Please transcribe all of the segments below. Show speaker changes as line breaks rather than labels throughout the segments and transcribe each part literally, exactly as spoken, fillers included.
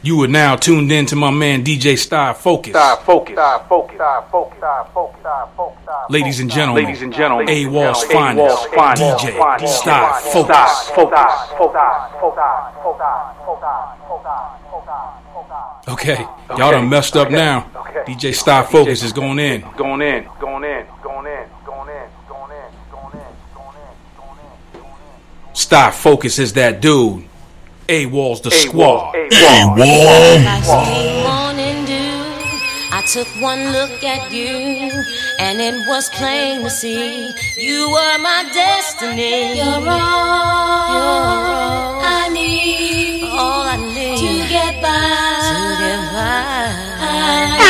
You are now tuned in to my man D J Star Focus.
Star Focus. Star Focus. Star Focus. Star Focus. Star Focus.
Ladies and gentlemen,
Ladies and gentlemen,
AWOL's finest, D J Star Focus. Okay, y'all done messed up now. D J Star Focus is going in.
Going in. Going in. Going in. Going in. Going in. Going in. Going in.
Star Focus is that dude. AWOL's the squad.
AWOL. Like spring morning dew, I took one look at you, and it was plain to see you were my destiny. You're all, You're all I need, all I need to get by. To get by.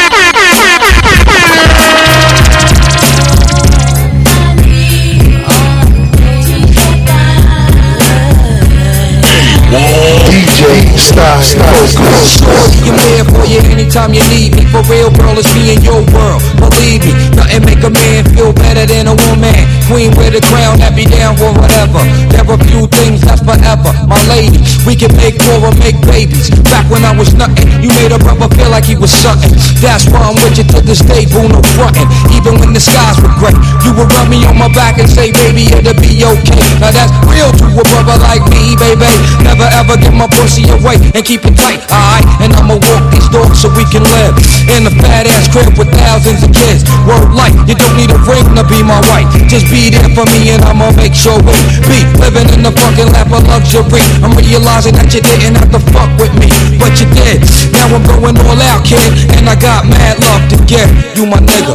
D J Star Focus.
I'm there for you anytime you need me. For real, girl, it's me in your world. Believe me, nothing make a man feel better than a woman. Queen with a crown, that be down for whatever. There are few things that's forever. My lady, we can make more or make babies. Back when I was nothing, you made a brother feel like he was something. That's why I'm with you to this day, boo, no frontin'. Even when the skies were gray, you would rub me on my back and say, baby, it'll be okay. Now that's real to a brother like me, baby. Never ever give my pussy away and keep it tight, alright? And I'ma walk these dogs so we can live in a fat ass crib with thousands of kids. Word life, you don't need a ring to be my wife. Just be there for me and I'ma make sure we be living in the fucking lap of luxury. I'm realizing that you didn't have to fuck with me, but you did. Now I'm going all out, kid, and I got mad love to give you, my nigga.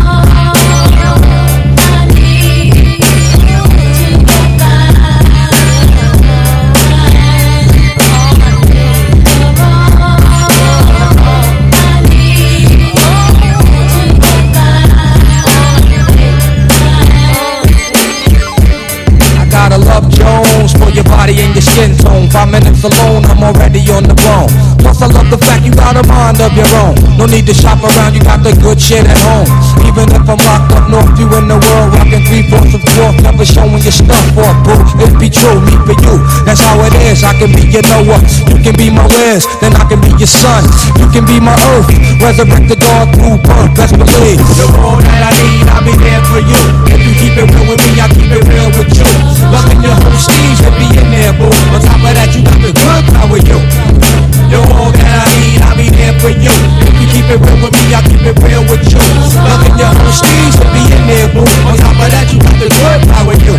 I love Jones for your body and your skin tone. Five minutes alone, I'm already on the bone. Plus I love the fact you got a mind of your own. No need to shop around, you got the good shit at home. Even if I'm locked up north, you in the world rocking three-fourths of fourth, never showing your stuff off, boo. It be true, me for you, that's how it is. I can be your Noah, you can be my Wiz, then I can be your sun. You can be my earth, resurrect the dog through birth, best believe. The all that I need, I'll be there for you. If you keep it real with me, I'll keep it real with you. Loving your whole steez and be in there, boo. On top of that, you got the good power, you. You're all that I need, I'll be there for you. If you keep it real with me, I'll keep it real with you. Loving your whole steez and be in there, boo. On top of that, you got the good power, you.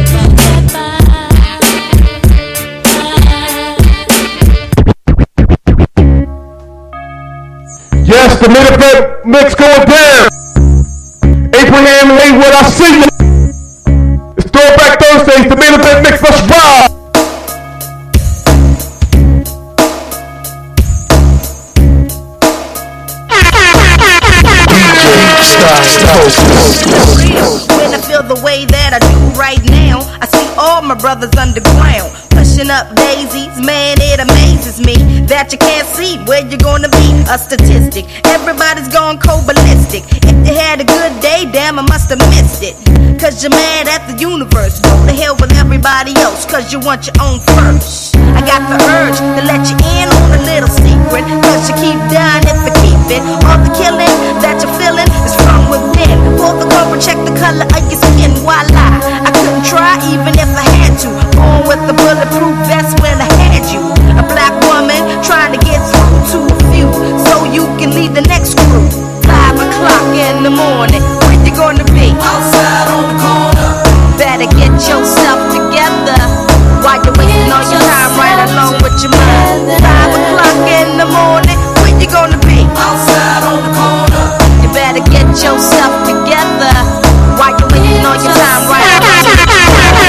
Yes, the Minute Mix going down. Abraham Haywood, I see you. It's Throwback Thursdays, the Minute Mix, let's ride.
When I feel the way that I do right now, I see all my brothers underground, pushing up daisies. Man, it amazes me that you can't see where you're gonna be. A statistic, everybody's gone cold ballistic. If you had a good day, damn, I must have missed it. Cause you're mad at the universe. Go to hell with everybody else, cause you want your own first. I got the urge to let you in on a little secret, cause you keep dying if you keep it. All the killing that you're feeling is from within. Pull the cover, check the color of your skin. Voila, I couldn't try even if I had to. Born with the bulletproof vest when I had you. A black woman trying to get through to a few, so you can leave the next crew. Five o'clock in the morning, where you gonna be? Outside on the corner. Better get yourself together while you're wasting all your time right along with your mind. Five o'clock in the morning, where you gonna be? Outside on the corner. You better get yourself together while you're wasting all your time right along with your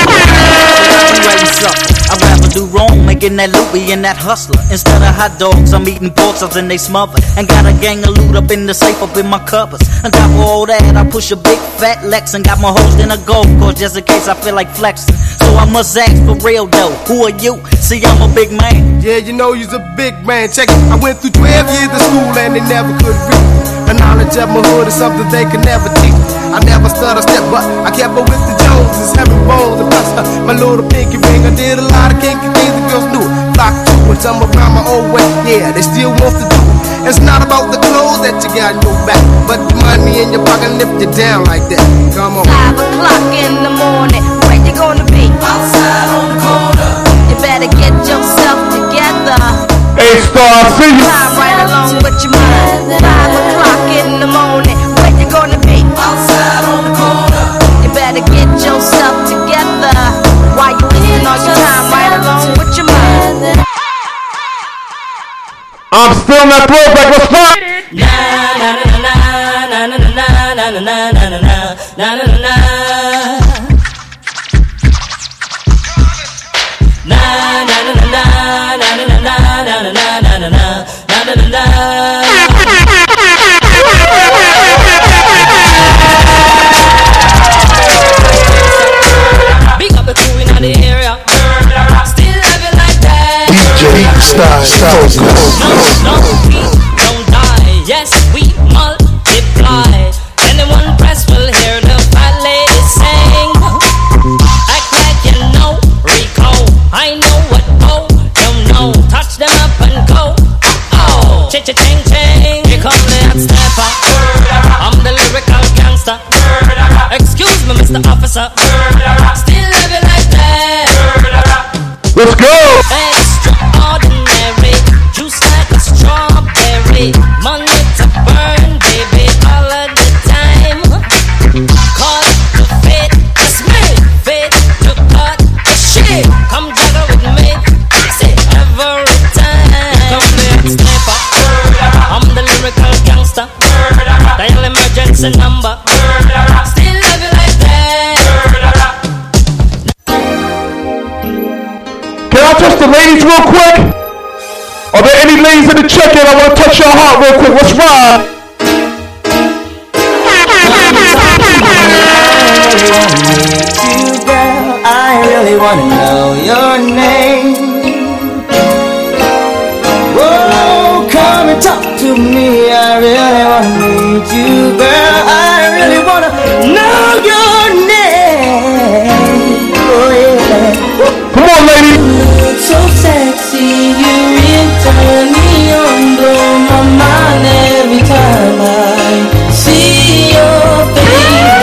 mind.
I'd rather do wrong, making that loopy and that hustler. Instead of hot dogs, I'm eating pork chops and they smothered. And got a gang of loot up in the safe, up in my cupboards. On top of all that, I push a big fat Lex and got my host in a golf course just in case I feel like flexing. So I must ask for real though, who are you? See, I'm a big man.
Yeah, you know you's a big man. Check it, I went through twelve years of school and they never could read. The knowledge of my hood is something they could never teach. I never stutter step, but I kept up with the Joneses, having balls and plus uh, my little pinky ring. I did a lot of kinky things the girls knew. block too, and some around my old way. Yeah, they still want to do. It's not about the clothes that you got in your back, but the money in your pocket lift you down like that. Come on.
Five o'clock in the morning, where you gonna be? Outside on the corner. You better get yourself together.
Hey, Star, I see you.
Time right along with your mind. Five o'clock in the morning, where you gonna be? Outside on the corner. You better get yourself together. While you wasting all your time right along with your mind.
I'm still in that throwback. Let's fight.
Na na na na na na na na na na na na na na na. Na na na na na na na na na na na na na na na. Big up the crew in the area. Still living like that.
D J Star Focus.
No, no, we don't die. Yes, we multiply. Anyone press will hear the fat lady sing. Act like you know, Rico. I know what oh, don't know. Touch them up and go. Oh, cha cha ching ching. Here come the hot stepper. I'm the lyrical gangster. Excuse me, Mister Officer. Still living like that.
Let's go.
Extraordinary, juice like a strawberry. Money to burn, baby, all of the time. Call it the fit, it's me. Fit to cut the shit. Come juggle with me, see every time. Come here, sniper. I'm the lyrical gangster. Dial emergency number. Still living like that.
Can I touch the ladies real quick? Are there any ladies in the check-in? I want to touch your heart real quick. Let's ride.
You, girl, I really want to know your name. Whoa, come and talk to me. I really want to meet you, girl. I really want to know your name. Oh, yeah.
Come on, ladies.
You look so sexy. You really turn me on, blow my mind every time I see your face.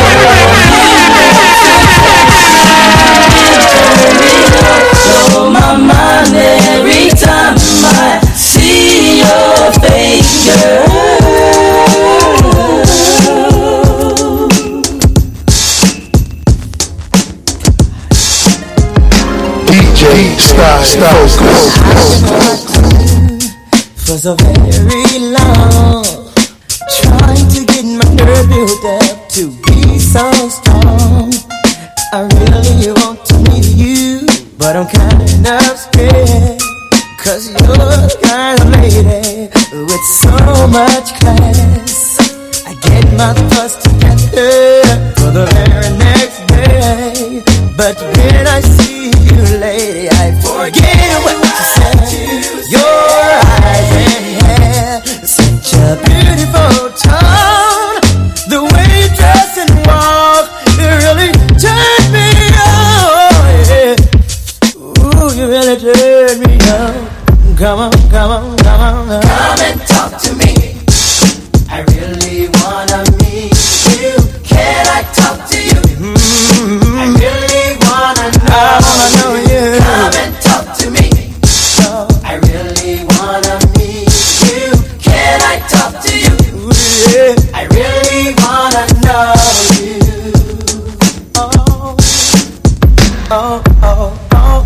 Blow my mind every time I see your face, girl.
D J Star Focus.
For so very long, trying to get my nerve built up to be so strong. I really want to meet you, but I'm kind of scared, 'cause you're the kind of lady with so much class. I get my thoughts together for the very next day, but when I see you, lady, I forget what you said. Your eyes and hair, such a beautiful tone. The way you dress and walk, it really turned me on. Yeah. Ooh, you really turned me on. Come on, come on, come on, come and talk to me. I really wanna meet you. Can I talk to you? Mm-hmm. I really wanna know, I wanna know you. Come and talk to me. Oh. I really wanna meet you. Can I talk to you? Yeah. I really wanna know you. Oh, oh, oh, oh.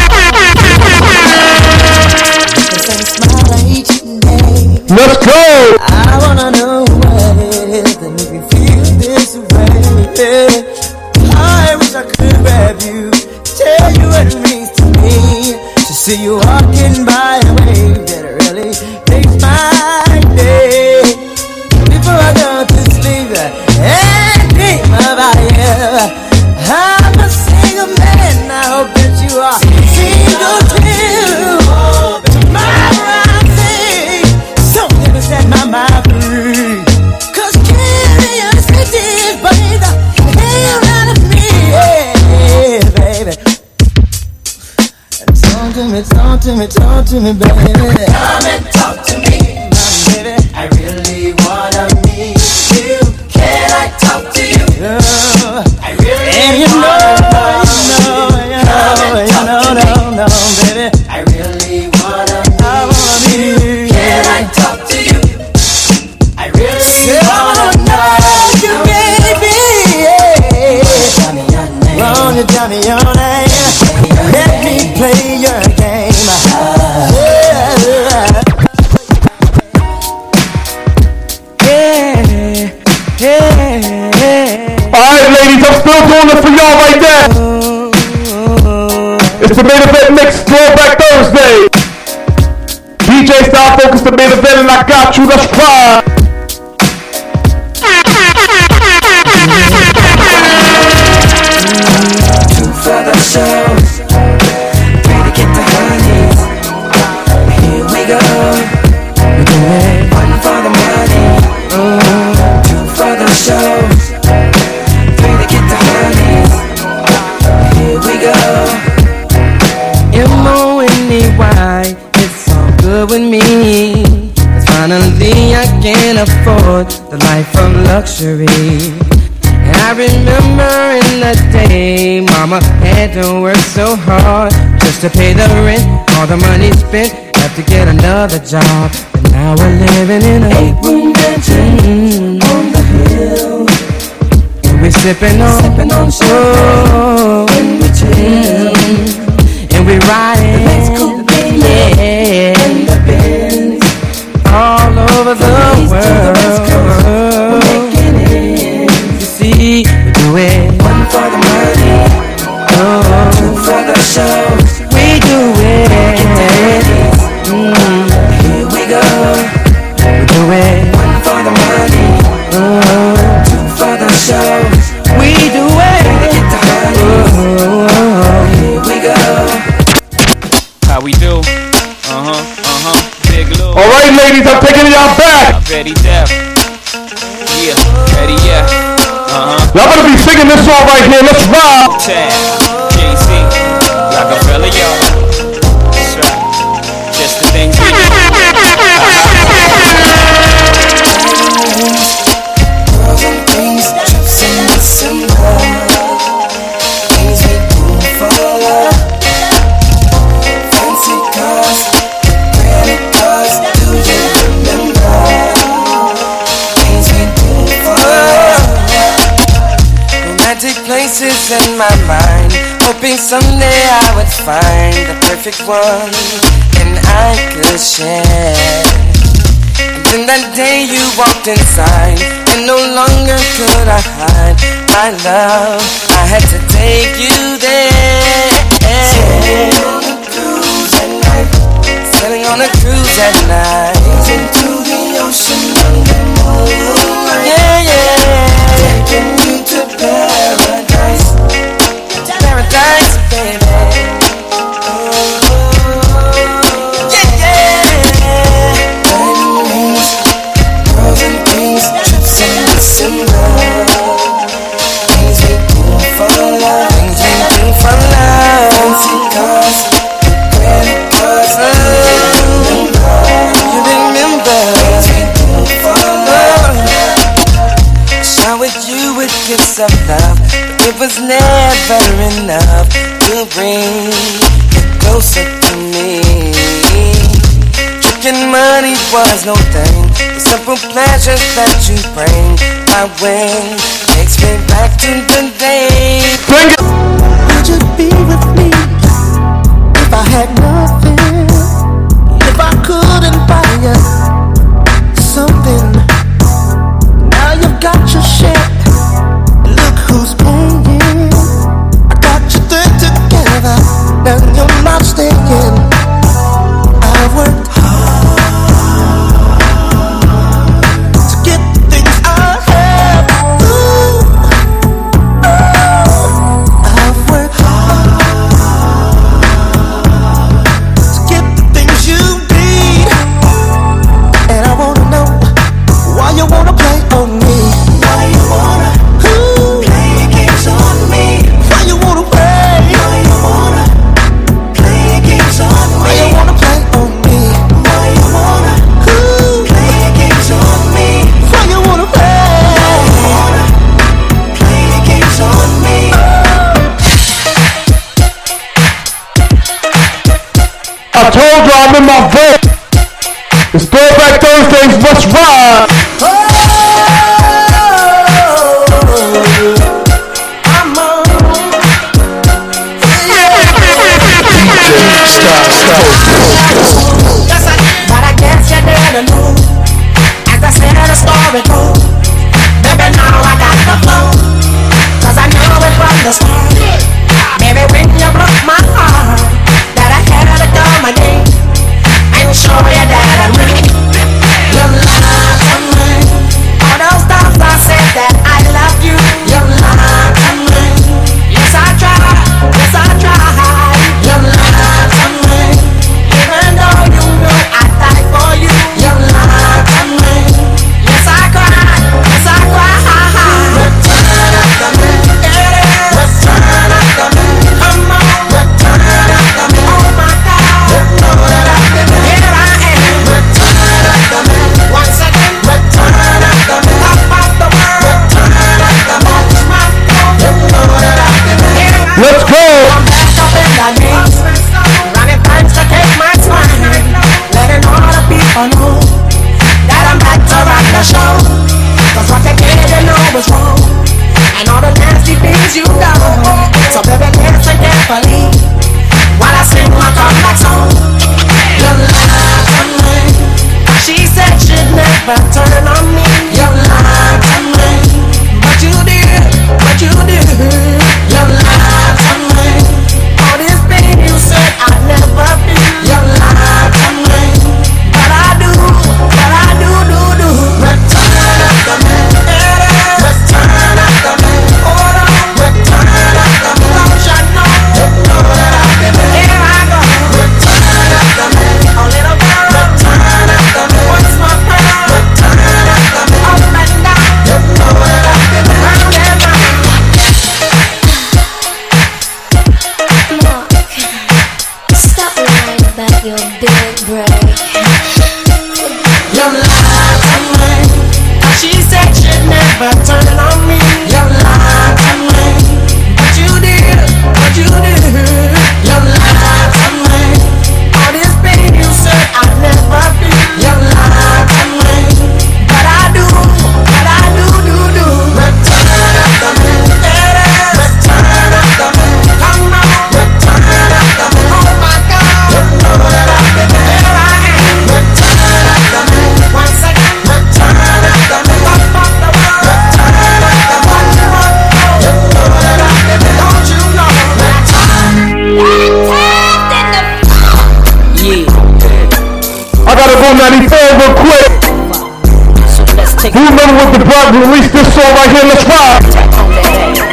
Let's go.
I wanna know what it is that make me feel this way. I wish I could grab you, tell you what it means to me, to see you walking by a way that really makes my day. Before I go to sleep and dream about you, I'm a single man. I hope that you are single too. Tomorrow I'm saying something to set my mind free. 'Cause curiosity is burning the hell out of me, yeah, baby. Talk to me, talk to me, me, talk to me, baby.
Come and talk to me, my baby. I really wanna meet you. Can I talk to you?
Oh,
I really
and you know,
wanna
you know, you know, you know, no, no, baby.
I really wanna meet
I wanna meet you.
Can I talk to you? I really wanna know
you, baby. Run your Johnny on it. Let me play your game. Yeah, yeah, yeah.
Alright, ladies, I'm still doing it for y'all right there. It's the main event mix, Throwback Thursday. D J Style Focus, the main event, and I got you. Let's ride.
Two for the show, three to get the honey. Here we go. One for the money. Two for the show, three to get the honey. Here we go.
M O N E Y, it's all good with me. 'Cause finally I can afford the life of luxury. And I remember in the day, mama had to work so hard just to pay the rent. All the money spent, have to get another job. But now we're living in a
eight-room mansion mm. on the hill.
And we're sipping on,
sipping on champagne when we chill.
Mm. And we're riding,
let's go,
yeah,
in the Benz.
all over the world. We do it.
One for the money,
oh.
Two for the show.
We do it.
Mm. Here we go.
We do it.
One for the money,
oh.
Two for the show.
We do it.
Get the honey.
Oh.
Here we go.
How we do? Uh huh. Uh huh. Big Lou.
All right, ladies, I'm taking y'all back.
I'm ready, Def. Yeah. Ready, yeah. Uh-huh.
Y'all better be singing this song right here. Let's ride.
Tab, J C, Rockefeller, y'all. That's right. Just the things we do.
Girls and things, trips and December. Things we do for love. Fancy cars, credit cards. Do you remember? Things we do for love.
Romantic places in my mind, hoping someday I would find the perfect one and I could share. And then that day you walked inside, and no longer could I hide my love. I had to take you there.
Sailing on a cruise at night.
Sailing on a cruise at night.
Into the ocean under moonlight.
Yeah, yeah.
Taking you to paradise.
Paradise, baby. Oh, yeah, yeah.
Diamond rings, girls and things, trips in December. Things we do for love.
Things we do for love.
Fancy cars, credit cards.
Oh, you remember.
Things we do for love.
Showered you with gifts of love, but it was never enough to bring you closer to me. Tricking money was no thing. The simple pleasures that you bring my way takes me back to the day.
Bring it.
Would you be with me if I had nothing? If I couldn't buy you something? Now you've got your share. Look who's paying. I got your thing together. Now you're not staying. I've worked hard to get the things I have. Ooh, oh, I've worked hard
rhyme in my vote. It's Throwback Thursdays, let's ride.
Oh, I'm on.
Stop, stop.
But I guess you didn't know. As I said the story goes, baby, now I got the flow. Cause I know it from the start. Baby, when you broke my heart, that I had to go my day. I'm sure you that I'm right. You lied to me. All those times I said that I love you. You lied to me. Yes, I tried. Yes, I tried. You lied to me. Even though you know I died for you. You lied to me. Yes, I cried. Yes, I cried. Return after me. Return after me. Come on. Return after me. Oh my God. You know that I've been here. I am. Return after me. Once again. Return after me. Top of the world. Return after me. Watch my phone. You know that I've been here.
Let's go.
I'm back up in the knees. Running times to take my time. Letting all the people know that I'm back to rock the show. Cause what they didn't know was wrong. And all the nasty things you done. So baby, listen carefully while I sing my comeback song. You lied to me. She said she'd never turn on me. You lied to me. But you did, but you did. You lied to me. All this pain you said I'd never be. You lied to me. But I do, but I do, do, do. Return after me. Return after me. Hold on. Return after me. Don't you know? You know that I've been here. Here I go. Return after me. A little girl. Return after me. Once more girl. Return after me. Up and down. You know that I've been round and round.
Mark, stop lying about your big break.
You lied to me. She said she'd never turn on me. You lied to me. But you did, but you did. You lied to me. All this pain you said I'd never be. You lied to me. But I do, but I do, do, do. Return after me. Return after me. Come on. Return after me. Oh my God. You know that I've been here. I am. Return after me. Once again. Return after me. Top of the world. Return after me. What you want? You know that I've been here. Don't you know?
I gotta go ninety-four real quick. Who remember what the block released this song right here? Let's ride.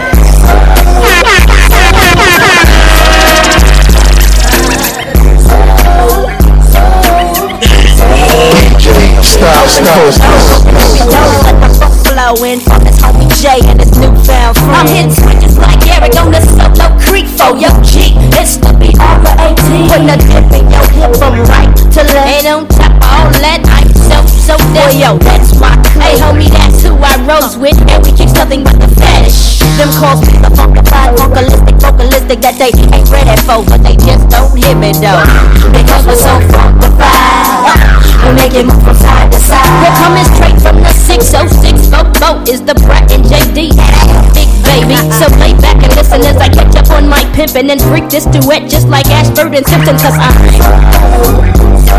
D J Style, style, style.
Flowing from his homie Jay and his newfound friend. I'm hitting switches like Eric on the Solo Creek for yo G. It's the B R eighteen. Putting a dip in your hip from right to left. And on top of all that, I'm so, so deaf. Boy, yo, that's my crew. Hey, homie, that's who I rose with. And we kick something but the fetish. Them calls me the funkified, vocalistic, vocalistic that they ain't ready for. But they just don't hear me though. Because we're so funkified. We make it move from side to side. We're coming straight from the six oh six Foco is the Brat and J D. Big baby. So lay back and listen as I catch up on my pimpin' and freak this duet just like Ashford and Simpson. Cause I'm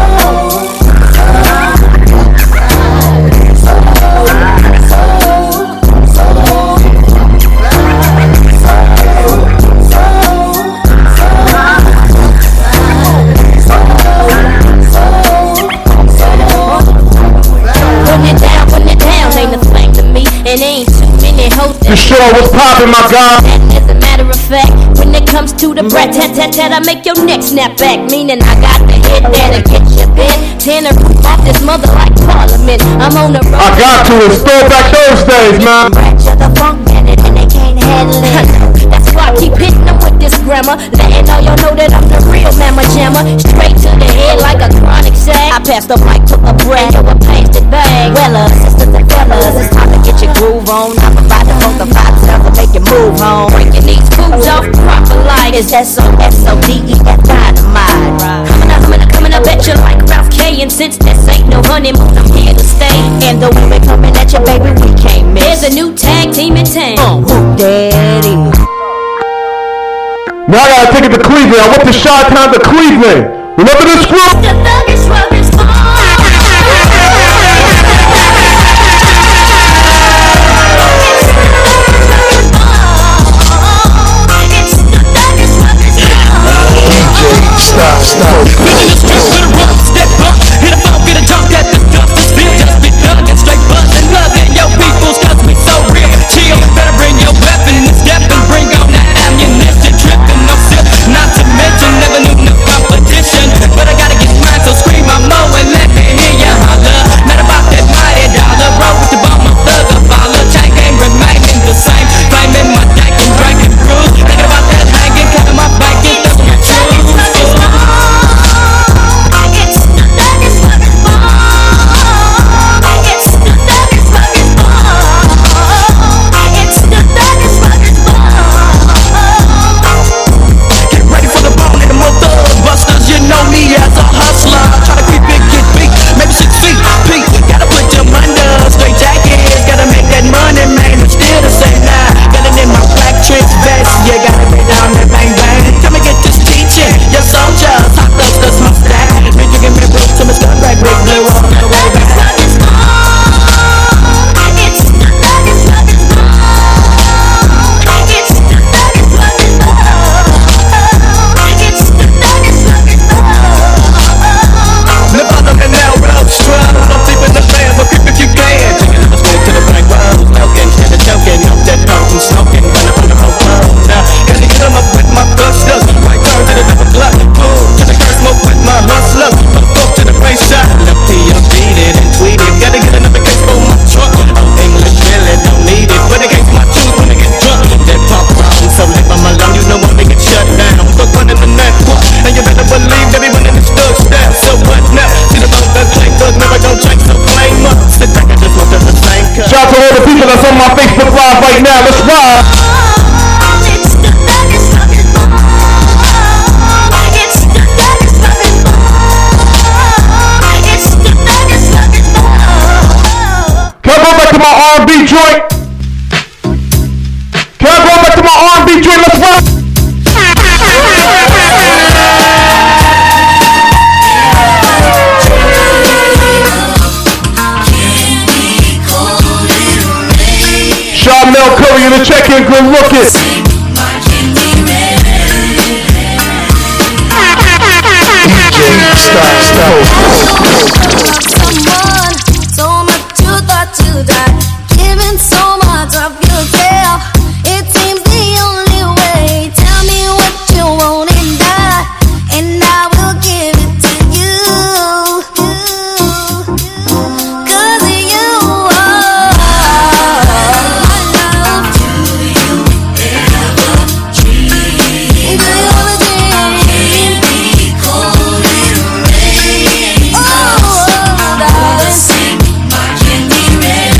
The show was poppin', my God.
As a matter of fact, when it comes to the brat tat tat tat, I make your neck snap back. Meaning I got the hit that'll get you bent. Tearing the roof off this mother like Parliament. I'm on the road.
I got to. It's Throwback Thursdays, man.
Brat, you're the funk bandit and they can't handle it. That's why I keep hitting them with this grammar. Letting all y'all know that I'm the real mamma jammer. Straight to the head like a chronic sack. I passed the mic to a brat, yo, a plastic bag. Well, uh, sisters and fellas, it's time to get your groove on. I'm about to funk the five sounds to make you move home. Breaking these fools off proper like it's S O S O D E F dynamite. I'm in a, I'm in a
coming up at you like Ralph K. And since this ain't no honeymoon, I'm here to stay. And the way we're coming at you, baby, we can't miss. There's a new tag team in town. Uh, who that is?
Now I gotta take it to Cleveland. I went to Chi-Town to Cleveland. Remember this group?
The thuggish ruggers ball.
Stop, stop.
Step up, hit a phone, get a jump at the justice field. Just be thuggin', straight buzzin', lovin' your peoples, cause we so real. Chill, better bring your weapon and step and bring on that ammunition. Trippin', no sip, not to mention, never knew no competition. But I gotta get mine, so scream my mo and let me hear ya holler. Not about that mighty dollar, bro, with the bomb, my thug a baller. Chain game remaining the same, flaming my deck and drinking brews. Thinking about that hanging, cutting my back and thuggin' my truth.
That's on my Facebook Live right now. Let's ride. Can I go back to my R and B joint? Can I go back to my R and B joint? Let's ride. Mel Curry in the check-in, good looking.
D J, stop, stop.
Someone so much you thought you died, giving so much of yourself. It seems the only way. Tell me what you want and die, and I will give it to you. Cause you are my love. Do you ever dream? Do you ever dream? Be cold and rain. Oh, darling. Sing my candy rain.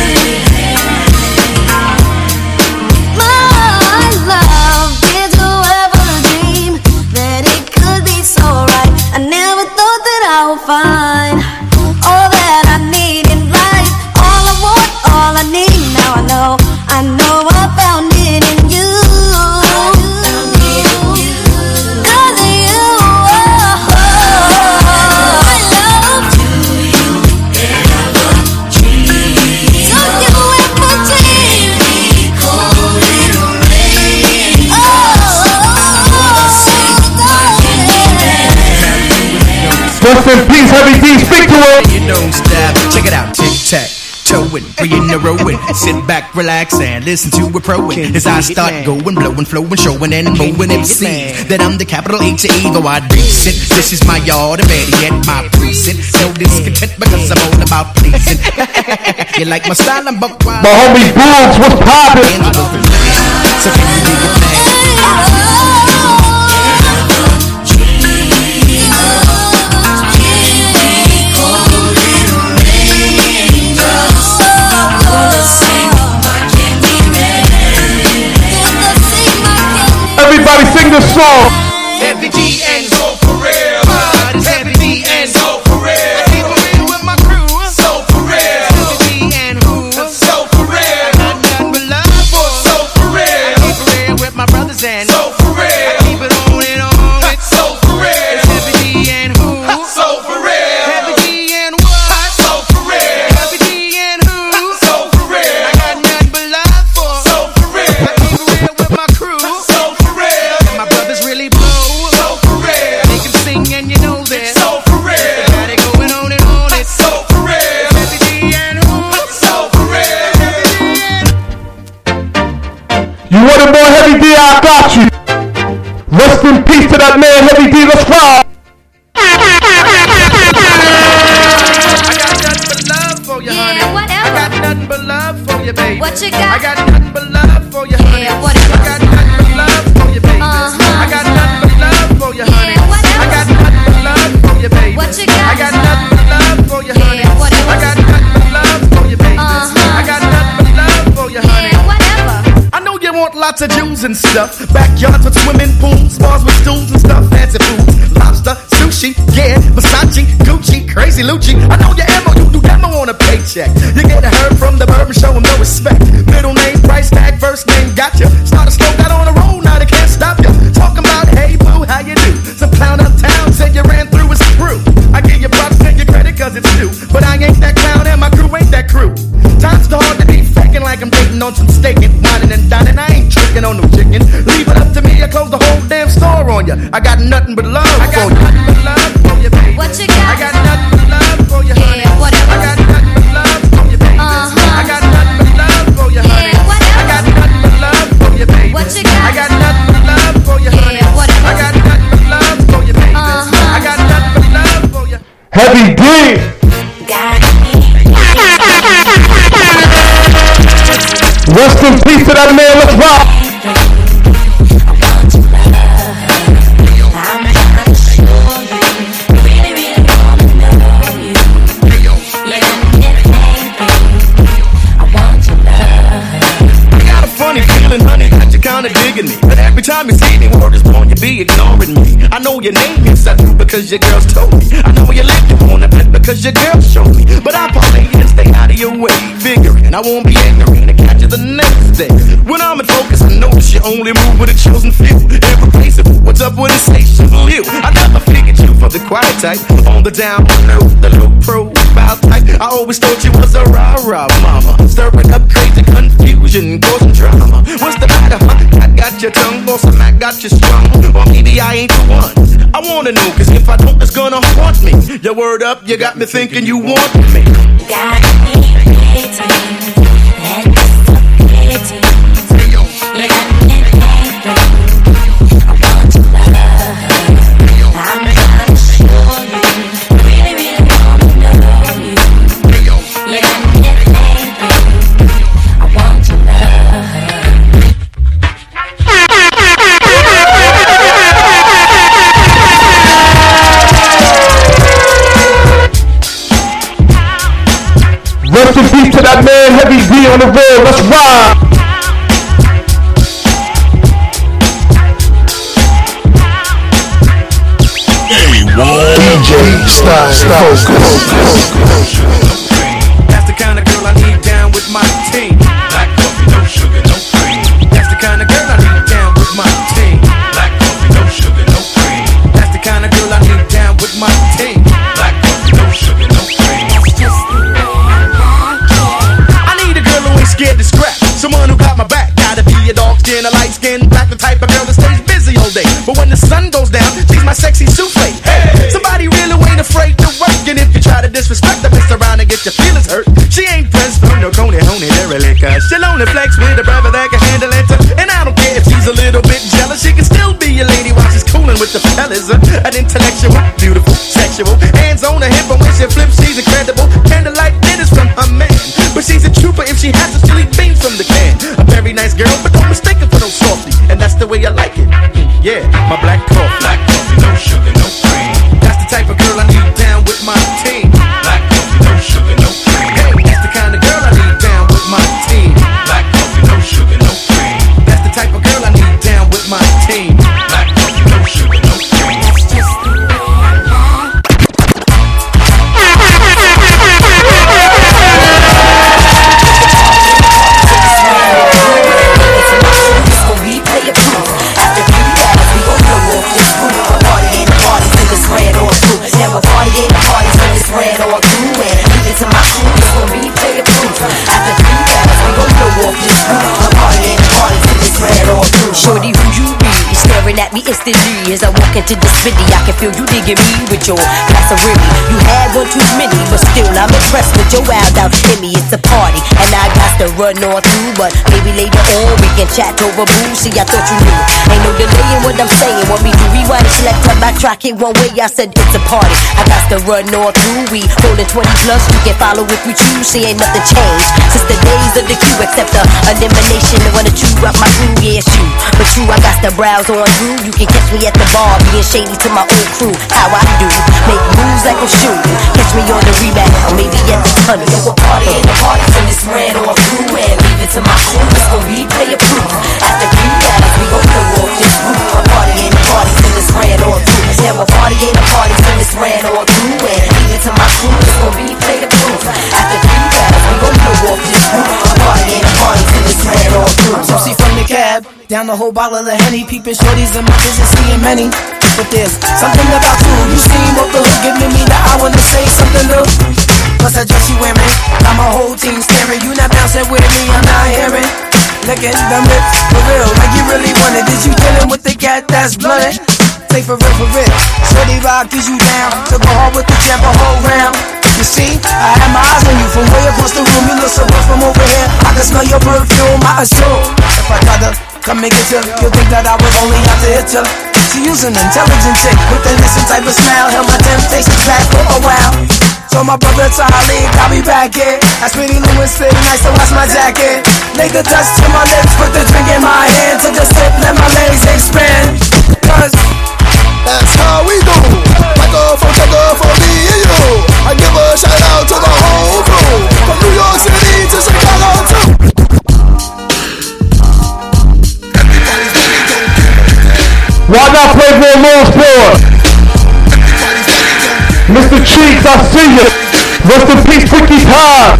My love, did you ever dream that it could be so right? I never thought that I would find all that I need in life. All I want, all I need. Now I know, I know I found it in you. Cause you are my love. Do you ever dream? Do you ever dream? Be cold and rain. Oh,
Rest in peace, Heavy D, speak to her.
You don't stop, check it out, tic tac. Towing, three in a row, and sit back, relax, and listen to a pro. As I start going, blowing, flowing, showing, and mowing M Cs that I'm the capital H A go out recent. This is my yard, and better yet, my precinct. No discontent because I'm all about pleasing. You like my style, I'm buck wild.
My homie Boogs, what's poppin'?
So can you do your thing?
Everybody sing this song.
Heavy D and go for real. Heavy D
that man, Heavy D, let's ride.
Yeah, whatever.
I got nothing but love for you, baby.
What you got?
I got nothing but love for you, honey.
Yeah, whatever.
I got nothing but love for you, baby.
Uh-huh.
I got nothing but love for you, honey.
Yeah, whatever.
I got nothing but love for you, baby.
What you got?
I got nothing but love for you, honey.
Yeah, whatever.
I got nothing but love for you, baby.
Uh-huh.
I got nothing but love for you, honey.
Yeah, whatever.
I know you want lots of Jews and stuff. Backyards with swimming pools, bars with stools and stuff. Fancy food, lobster, sushi, yeah, Versace, Gucci, Crazy Lucci. I know you ammo, you do demo on a paycheck. You get a herb from the bourbon, show him no respect. Middle name, price tag, first name, gotcha. Start a slow, got on a roll, now they can't stop you. Talking about, hey boo, how you do? Some clown uptown said you ran through his crew. I give you props, take your credit cause it's due. But I ain't that clown and my crew ain't that crew. Time's too hard to be faking like I'm dating on some staking, whining and dining. I ain't tricking on no chicken. Leave it up to me, I close the whole damn store on you. I got nothing but love
I
for you. I got nothing but love for you, baby.
What you got?
I got nothing but love for you, honey.
Yeah, whatever.
I got nothing but love for you, baby.
Uh-huh.
I got nothing but love for you, honey.
Yeah, whatever.
I got nothing but love for you, baby.
What you got?
I got nothing but love for you, honey.
Yeah, whatever.
I got nothing but love for you, baby.
Uh-huh.
I got nothing but love for you.
Heavy D. Rest in peace to that man, let's rock.
Kinda digging me, but every time you see me, word is born, you be ignoring me. I know your name, yes I do, because your girls told me. I know where you live, you wanna bet, because your girls showed me. But I parlay and stay out of your way, figuring I won't be ignorant and catch you the next day. When I'm in focus, I notice you only move with a chosen few. Irreplaceable, what's up with a sensational you? I never figured you for the quiet type, on the down low, the low profile type. I always thought you was a rah-rah mama, stirring up crazy confusion, causing drama. What's the matter, huh? I got your tongue, or some I got you strong, or maybe I ain't the one. I wanna know, cause if I don't, it's gonna haunt me. Your word up, you got me thinking you want me.
Got me waiting, and it's waiting. You got me waiting. I want your love. I'm trying to show you, really, really wanna know you. You got me waiting. I want your love.
Rest in peace to that man, Heavy D on the road, let's ride.
D J Style Focus.
That's the kind of girl I need down with my team. Black coffee, no sugar, no cream. That's the kind of girl I need down with my team. Black coffee, no sugar, no cream. That's the kind of girl I need down with my team. Black coffee, no sugar, no cream. I need a girl who ain't scared to scrap. Someone who got my back. Gotta be a dark skin, a light skin, black, the type of girl that stays busy all day. But when the sun goes down, she's my sexy souffle. Hey, somebody really ain't afraid to work. And if you try to disrespect her, mess around and get your feelings hurt. She ain't pressed from no coney, honey, derelict. She'll only flex with a brother that can handle it. And I don't care if she's a little bit jealous. She can still be a lady while she's cooling with the fellas. An intellectual, beautiful, sexual. Hands on her hip, and when she flips, she's incredible. Candlelight dinners from her man. But she's a trooper if she has to still eat beans from the can. A very nice girl, but don't mistake her for no softy. And that's the way I like it. Yeah, my black coffee. Black coffee, no sugar, no cream. That's the type of girl I need down with my team. Black coffee, no sugar, no cream. Hey, that's the kind of girl I need down with my team. Black coffee, no sugar, no cream. That's the type of girl I need down with my team. Black coffee, no sugar, no cream. That's just the way I like.
Shorty, who you be? Staring at me instantly as I walk into this city. I can feel you digging me with your glass of Remy. You had one too many, but still I'm impressed with
your wild out in me. It's a party, and I got to run on through. But maybe later on we can chat over booze. See, I thought you knew. Ain't no delay in what I'm saying. Want me to rewind and select up my track it one way? I said it's a party. I got to run on through. We rolling twenty plus. We can follow if we choose. See, ain't nothing changed since the days of the queue, except the elimination. The one to chew up my crew, yeah, shoot. But true, I got to browse on through. You can catch me at the bar, being shady to my old crew. How I do, make moves like I'm shooting. Catch me on the rebound, or maybe at the tunnel. Yo, a party ain't a party till it's ran on through. And leave it to my crew, it's gon' replay approved. After three battles, we gon' blow off this roof. A party ain't a party till it's ran on through. Yeah, a party ain't a party till it's ran on through. And leave it to my crew, it's gon' replay approved. After three battles, we gon' blow off this roof. A party ain't a party till it's ran on through.
I'm tipsy from the cab, down the whole bottle of Henny, peeping shorties in my business, seeing many. But there's something about you, you seem off the hook, giving me that I wanna say something new. Plus I dress you wearing, got my whole team staring. You not bouncing with me, I'm not hearing. Licking them lips, for real, like you really want it. Did you dealing with the cat that's blooded? Say for real, for real, shorty rock is you down. To go hard with the jump a whole round. You see, I have my eyes on you from way across the room. You look so good from over here, I can smell your perfume, I assume. If I try to come and get you, you'll think that I was only out to hit you. She use an intelligent chick with an innocent type of smile. Held my temptations back for a while. So my brother Charlie got me back here. That's Pretty Lou and Sid, nice to watch my jacket. Make the touch to my lips, put the drink in my hand. Took a sip, let my legs expand. Cause
that's how we do. Microphone checker for me and you. I give a shout out to the whole crew. From New York City to Chicago too.
Why not play for a little sport? Mister Cheeks, I see you. Rest in peace, Ricky Pie.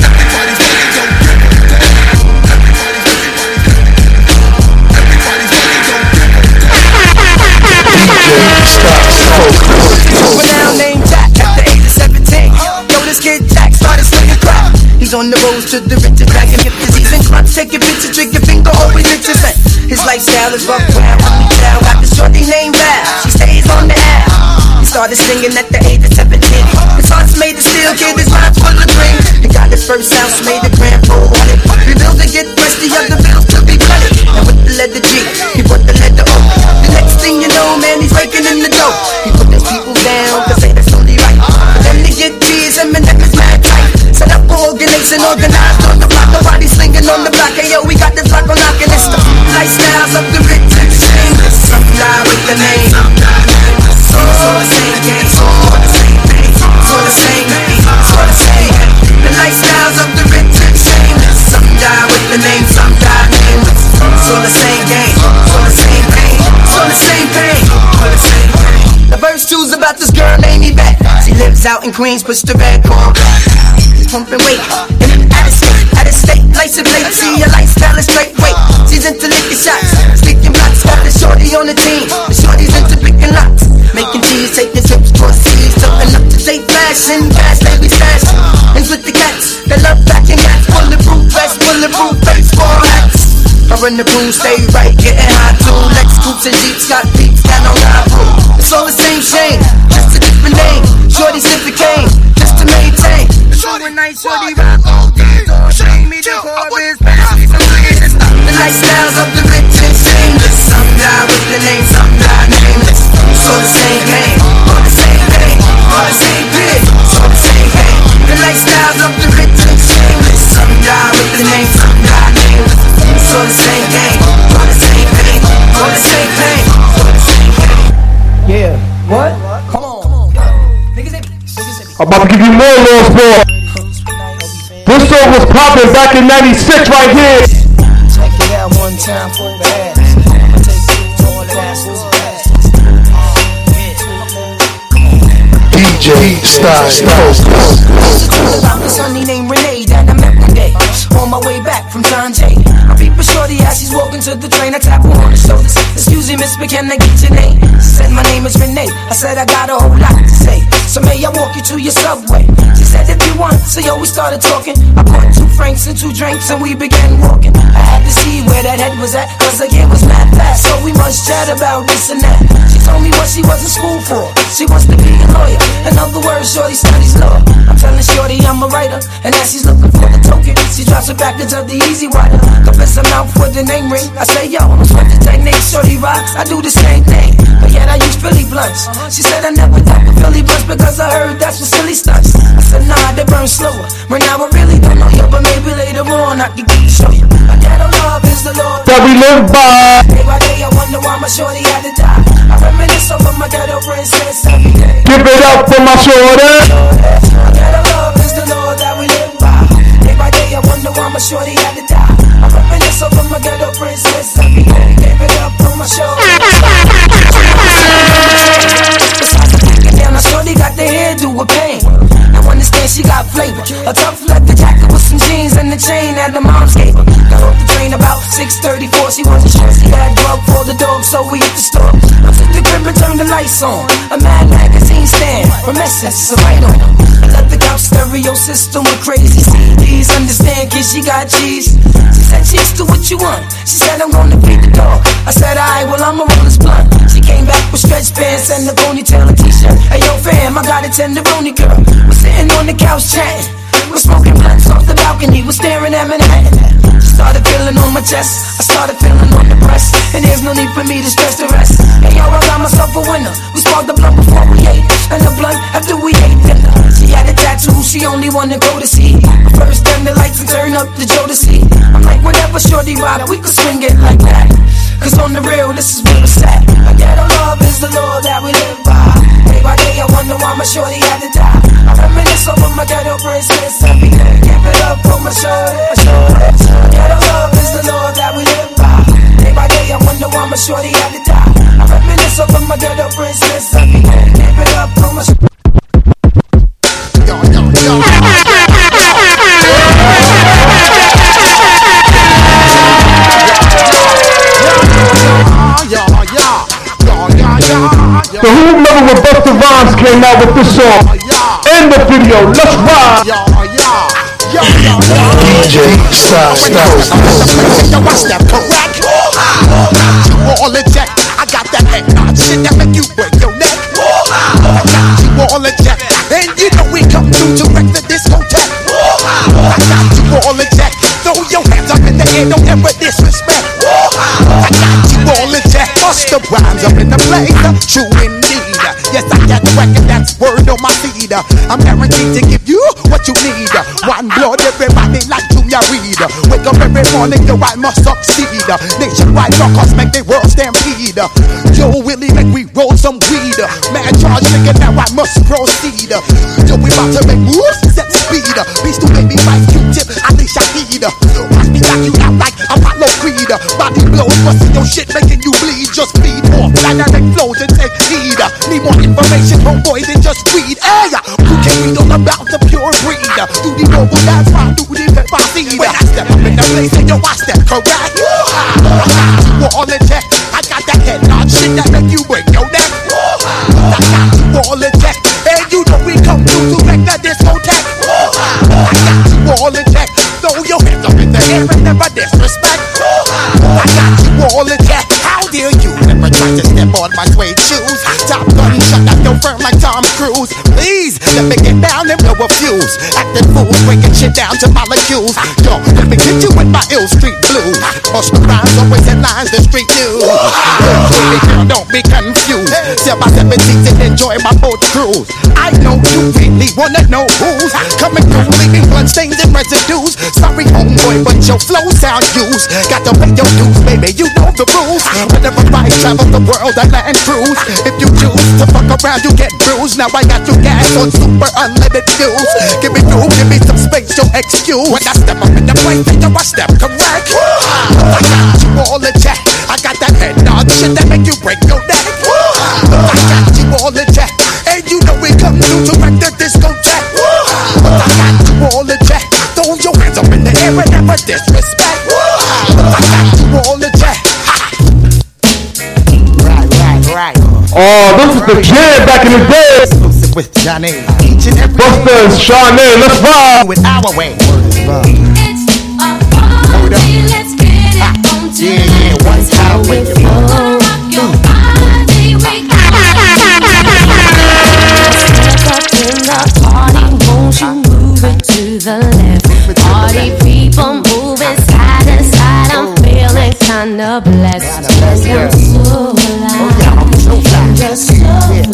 Renowned name Jack at the age of seventeen. Yo, this kid Jack started slinging crack. He's on the road to the riches, back and hip disease and clubs. Take your picture, drink your finger, always interesting. His lifestyle is rough, round, money down. Got the shorty named Val, she stays on the air. He started singing at the age of seventeen. His heart's made of steel, kid, his mind's full of dreams. He got his first house, made a grand four hundred. Rebuilt to get fresh, the other bills to be flooded. And with the letter G, he put the letter O. The next thing you know, man, he's raking in the dough. He put his people down, cause say that's only right. But then they get cheese, Eminem is mad tight. Set up organization, organized on the block. Nobody slinging on the block. Hey yo, we got this block on lock, and it's the lifestyles of the rich and shameless. Some die with the name, some die nameless. So it's all the same game, so all the same thing. It's all the same thing, it's all the same. The lifestyles of the rich and shameless. Some die with the name, some die nameless. It's all the same game, it's all the same thing. It's all the same thing, all the same thing. The verse two's about this girl named Yvette. She lives out in Queens, push the red corn. Pumping weight, out of state, out of state, lights and late. See your lifestyle is straight weight. She's into licking shots, sticking blocks. Got the shorty on the team, the shorty's into picking locks. Making cheese, taking trips for seas, something up to date fashion. Gas, baby stash, and with the cats, they love packing hats. Bulletproof vest, bulletproof face, four hats. I run the pool, stay right, getting high too. Lex Coops and Jeeps, got peeps, got no ride. It's all the same shame, just a different name. Shorty sipping cane, just to maintain. Shorty night, shorty rock all day. Shame me the chorus, pass me some greatness. The lifestyles of the rich and shameless. Some die with the name, some die nameless. It's all the same game, all the same game, all the same thing. It's all the same game. The lifestyles of the rich and shameless. Some die with the name, some die nameless. It's all the same game, all the same thing, all the same thing, all the same thing.
Yeah,
what? Come on.
I'm about to give you more little sport. This song was popping back in ninety-six right here.
Check it out one time for the ass. I'ma take you all the ass for the ass.
D J Style Focus.
I'm a sonny named Renee that I met one day. On my way back from Sanjay, I peep a shorty as she's walking to the train. I tap her on the shoulders. Excuse me, miss, but can I get your name? She said my name is Renee. I said I got a whole lot to say. So may I walk you to your subway? She said if you want. So yo, we started talking. I bought two francs and two drinks and we began walking. I had to see where that head was at, cause again was mad fast. So we must chat about this and that. She told me what she was in school for. She wants to be a lawyer. In other words, shorty studies law. I'm telling shorty I'm a writer. And as she's looking for the token, she drops a package of the easy water. Confess her mouth with the name ring. I say, yo, I'm with the technique, shorty rocks. I do the same thing, but yet I use Philly blunts. She said I never dealt with Philly blunts because I heard that's for silly stunts. I said, nah, they burn slower. Right now I really don't know you, but maybe later on I can get to show you. My ghetto love is the Lord
that we live by.
Day by day I wonder why my shorty had to die. I reminisce over my ghetto princess every day.
Give it up for my shorty.
My ghetto love is the Lord that we live by. Day by day I wonder why my shorty had to die. I reminisce over my ghetto princess every day. Give it up for my shorty. Besides the kicking down, my shorty got the hairdo with pain. Now understand she got flavor. A tough leather jacket with some jeans and the chain that the moms gave her. Got off the train about six thirty-four. She wasn't sure she had drug for the dog, so we hit the store. I took the crib and turned the lights on. A Mad Magazine stand from Essence, a right on. I left the couch stereo system with crazy C Ds. Understand, kid, she got cheese. She said, cheese to what you want. She said, I'm gonna feed the dog. I said, alright, well, I'ma roll this blunt. She came back with stretch pants and a ponytail and t-shirt. Hey, yo, fam, I got a tenderoni girl. We're sitting on the couch chatting. We're smoking blunts off the balcony. We're staring at Manhattan. She started feeling on my chest. I started feeling on the breast. And there's no need for me to stress the rest. Hey, yo, I got myself a winner. We sparked the blunt before we ate. And the blunt after we ate dinner. She had a tattoo she only wanna go to see. First turn the lights and turn up the Jodeci. I'm like, whatever, shorty rock, we could swing it like that. Cause on the real, this is where it's at. My ghetto love is the Lord that we live by. Day by day, I wonder why my shorty had to die. I reminisce over my ghetto princess every day. Give it up for my shorty, my shorty. My ghetto love is the Lord that we live by. Day by day, I wonder why my shorty had to die. I reminisce over my ghetto princess every day. Give it up for my shorty. Yo, yo, yo.
The Who Level with Busta Rhymes came out with this song. In the video, let's ride.
D J Style
Yo, I step correct. You all in check. I got that head nod shit that make you break your neck. I got you all in check. And you know we come through to wreck the discotheque. I got you all in check. Throw your hands up in the air, don't ever disrespect. I got you all in check. Busta Rhymes up in the place, true indeed. Yes, I got the record, that's word on my feed. I'm guaranteed to give you what you need. One blood, everybody like Junior Reed. Wake up every morning, yo, I must succeed. Nationwide rockers make the world stampede. Yo, Willie, make we roll some weed. Man, charge nigga, now I must proceed. Yo, we about to make moves, set speed. Beast to baby, like Q-tip, I think I need. Watch me knock you out like Apollo Creed. Body blows, busting your shit, making you bleed. Just feed more dynamic flows and take heed. Need more information, homeboy, than just read. Hey, who can read all about the pure breed? Do the noble dance, why do the pepper seed? When I step up in the place, and yo, I step correct. I got you all in check. I got that head nod shit that make you break your neck. I got you all in check. And you know we come through to wreck the discotheque. I got you all in check. Throw your hands up in the air and never disrespect. I got you all in check. How dare you never try to step on my suede shoes? Top gun shut up your firm like Tom Cruise. Please let me get down and blow a fuse. Acting fools, breaking shit down to molecules. Yo, let me get you with my ill street blues. Busta Rhymes always headlines the street news. Baby girl, don't be confused. Sell my seventies and enjoy my boat cruise. I know you really wanna know who's coming through, leaving bloodstains and residues. Sorry, homeboy, but your flow sound used. Got to pay your dues, baby, you know the rules. Whenever I travel the world, I land cruise. If you choose to fuck around, you get bruised. Now I got you gas on super unlimited fuels. Give me room, give me some space, your excuse. When I step up in the place, then I step correct. I got you all in check. I got that head nod shit that make you break your neck. I got you all in check. And you know we come through to wreck the discotheque. I got you all in check. Throw your hands up in the air and never disrespect. I got you all in check. Right, right, right.
Oh, this is the jam back in the day.
With Johnny, each and every
Busta, Shawnee, let's ride.
With our way.
It's a party, let's get it on tonight.
Yeah, yeah, one time with you.
Gonna rock your body, we got it. Step up in the party, won't you move it to the left. Party people moving side to side. I'm feeling kinda blessed. I'm so alive. I'm just so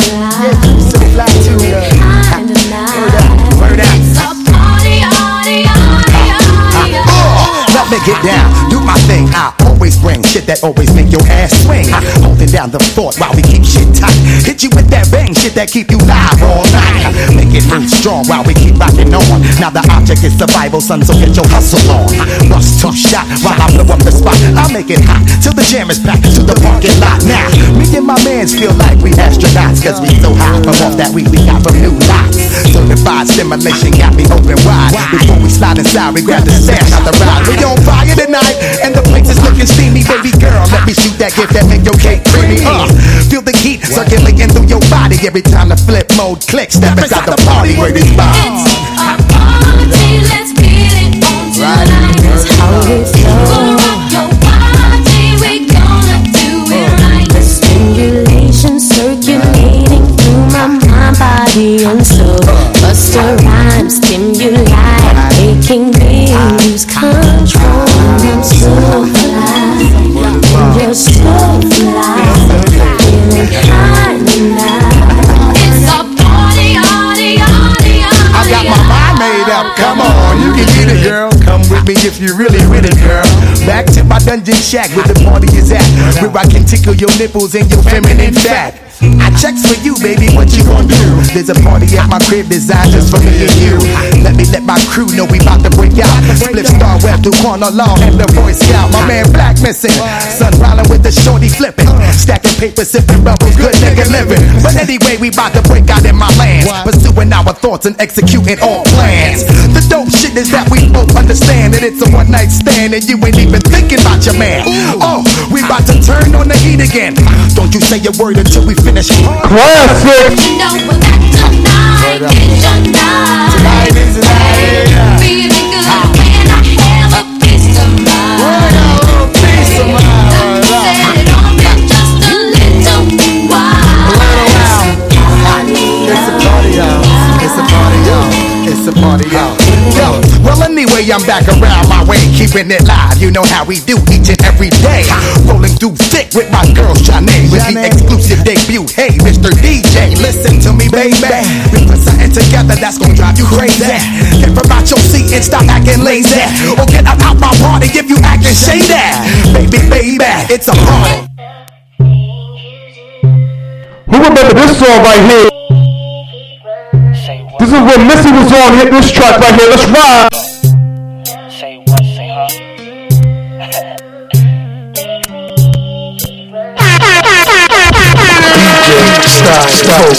fly. Kinda nice.
Word out.
It's a party, party, party, party.
Let me get down, do my thing. I always bring shit that always make your ass swing. Holding down the fort while we keep shit tight. Hit you with that bang shit that keep you live all night. Make it move strong while we keep rocking on. Now the object is survival, son, so get your hustle on. Bust two shot while I blow up the spot. I'll make it hot till the jam is packed to the parking lot. Now, me and my mans feel like we astronauts, cause we so high from off that weed we got from new lots. Certified stimulation got me open wide. Before we slide inside, we grab the stash out the ride. We on fire tonight, and the place is looking steamy. Baby girl, let me shoot that gift that make your cake creamy. Uh, feel the heat circulating through your body every time the flip mode clicks. Step inside the party where this bomb.
It's a party, let's get it on tonight. That's how it's gonna rock your body, we gonna do it right. The stimulation circulating through my mind, body and soul. Busta Rhymes stimuli, making me lose control. I'm so fly, and you're so fly, feeling kinda nice. It's a party, party, party, party.
I got my mind made up, come on, you can get it, girl. Come with me if you really with it, girl. Back to my dungeon shack where the party is at, where I can tickle your nipples and your feminine fat. I checks for you, baby, what you gon' do? There's a party at my crib designed just for me and you. Let me let my crew know we bout to break out. Split Star Web through Corner Law and the Boy Scout. My man Black missing, son rolling with the shorty flipping, stacking paper, sipping bubbles, good nigga living. But anyway, we bout to break out in my land, pursuing our thoughts and executing all plans. The dope shit is that we both understand that it's a one night stand and you ain't even thinking about your man. Oh, we bout to turn on the heat again. Don't you say a word until we finish.
Classic.
You know what that tonight is your night.
Tonight is the night.
Feeling good when I have a piece of mind.
A piece of mind.
Set it on me just a little while.
It's a party, y'all. It's a party, y'all. It's a party, y'all. Yo, well anyway, I'm back around my way, keeping it live. You know how we do each and every day. Rolling through thick with my girl Shanae, with the exclusive debut. Hey, Mister D J, listen to me, baby. We put something together that's gonna drive you crazy. Get from out your seat and stop acting lazy, or get out out my party if you acting shady. Baby, baby, it's a party.
Who remember this song right here? This is when Missy was on. Hit this track right here. Let's ride.
Say what, say huh?
D J Style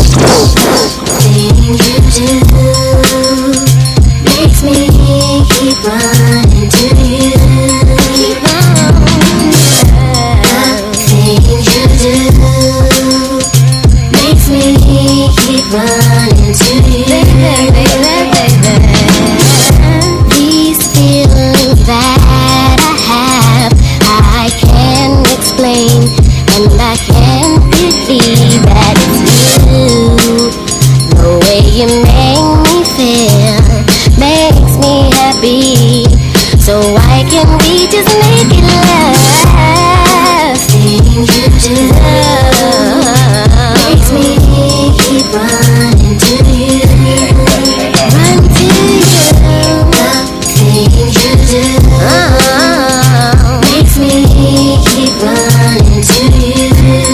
Things you do makes me keep running to you. Keep on, things you do makes me keep running to you. Baby, baby, baby. These feelings that I have, I can't explain, and I can't believe that it's you. The way you make me feel makes me happy. So why can't we just make it last? Things you do makes me keep running to you, run to you. Things you do makes me keep running to you.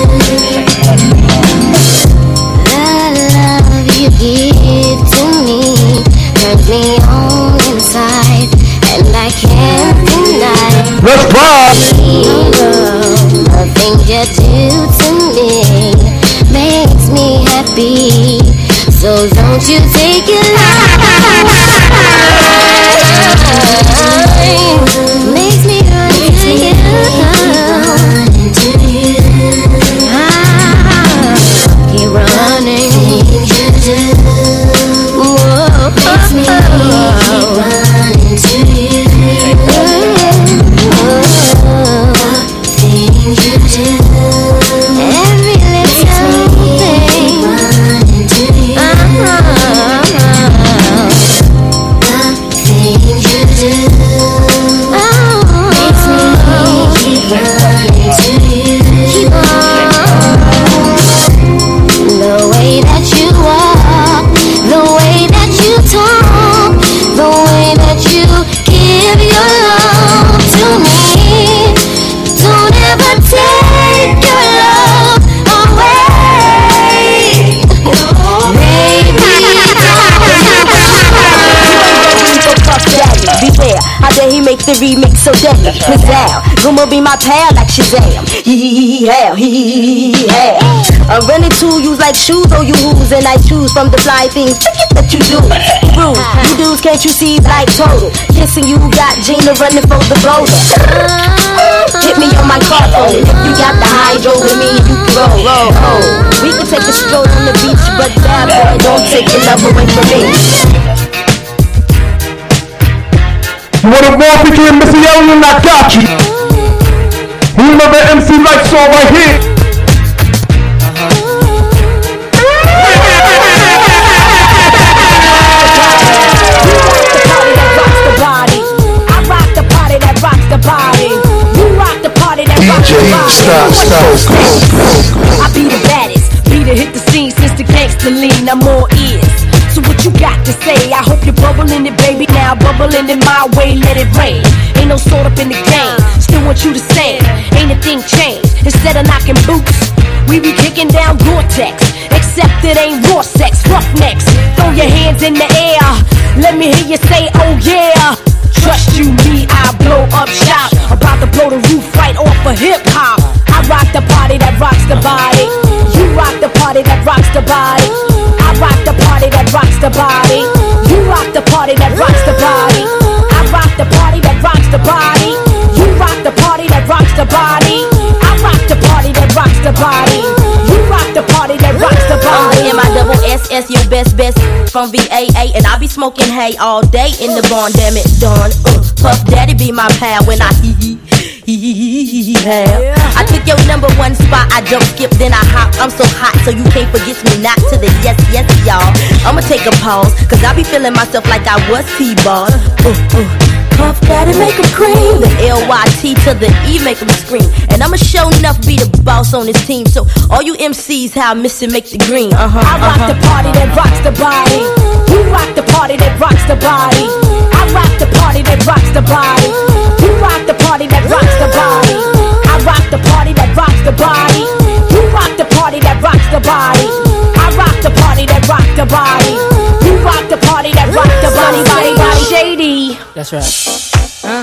The love you give to me turns me on inside, and I can't deny.
Let's ride.
The things you do to me makes me happy. So don't you take it light. Makes me run to you. Ah, keep running. Whoa, makes me keep running to you. Things you do, every little thing. Uh-huh.
he make the remix so deadly. Miss Al, Guma be my pal like Shazam. Hee hee hee hell, hee hee hee hell. I'm running to you like shoes, oh you who's, and I choose from the fly things that you do. Rude, you dudes can't you see like total. Kissing you got Gina running for the boulder. Hit me on my car phone. If you got the hydro with me, you can roll, roll, roll. We can take a stroll on the beach, but bad boy, don't take your love away from me.
You wanna more featuring Missy Elliott? I got you. Remember M C Light Soul right here.
Stop, stop, stop.
I be the baddest, be the hit the scene since the gangster lean. I'm all ears. So what you got to say? I hope you're bubbling it, baby. Now bubbling in my way, let it rain. Ain't no sort up in the game. Still want you to sing. Ain't a thing changed. Instead of knocking boots, we be kicking down Gore-Tex. Except it ain't raw sex, roughnecks. Throw your hands in the air. Let me hear you say, oh yeah. Trust you, me, I blow up shop. About to blow the roof right off of hip-hop. I rock the party that rocks the body. You rock the party that rocks the body. I rock the party that rocks the body. You rock the party that rocks the body. I rock the party that rocks the body. You rock the party that rocks the body. I rock the party that rocks the body. You rock the party that rocks the body.
M I double S S, your best best from V A A, and I be smoking hay all day in the barn. Damn it, Dawn. Uh, Puff Daddy be my pal when I hee hee. Yeah. I took your number one spot, I jump, skip, then I hop. I'm so hot, so you can't forget me not to the yes, yes, y'all. I'ma take a pause, cause I be feeling myself like I was T-Ball. Uh, uh. Puff Daddy make 'em cream. The L Y T to the E make 'em scream. And I'ma show enough be the boss on this team. So all you M Cs, how I miss it, make the green. Uh-huh,
I rock
uh-huh.
the party that rocks the body. You rock the party that rocks the body. I rock the party that rocks the body. You rock the party that rocks the body. I rock the party that rocks the body. You rock the party that rocks the body. I rock the party that rocks the body. You rock the party that rocks the body, body, body. Shady.
That's right. Uh.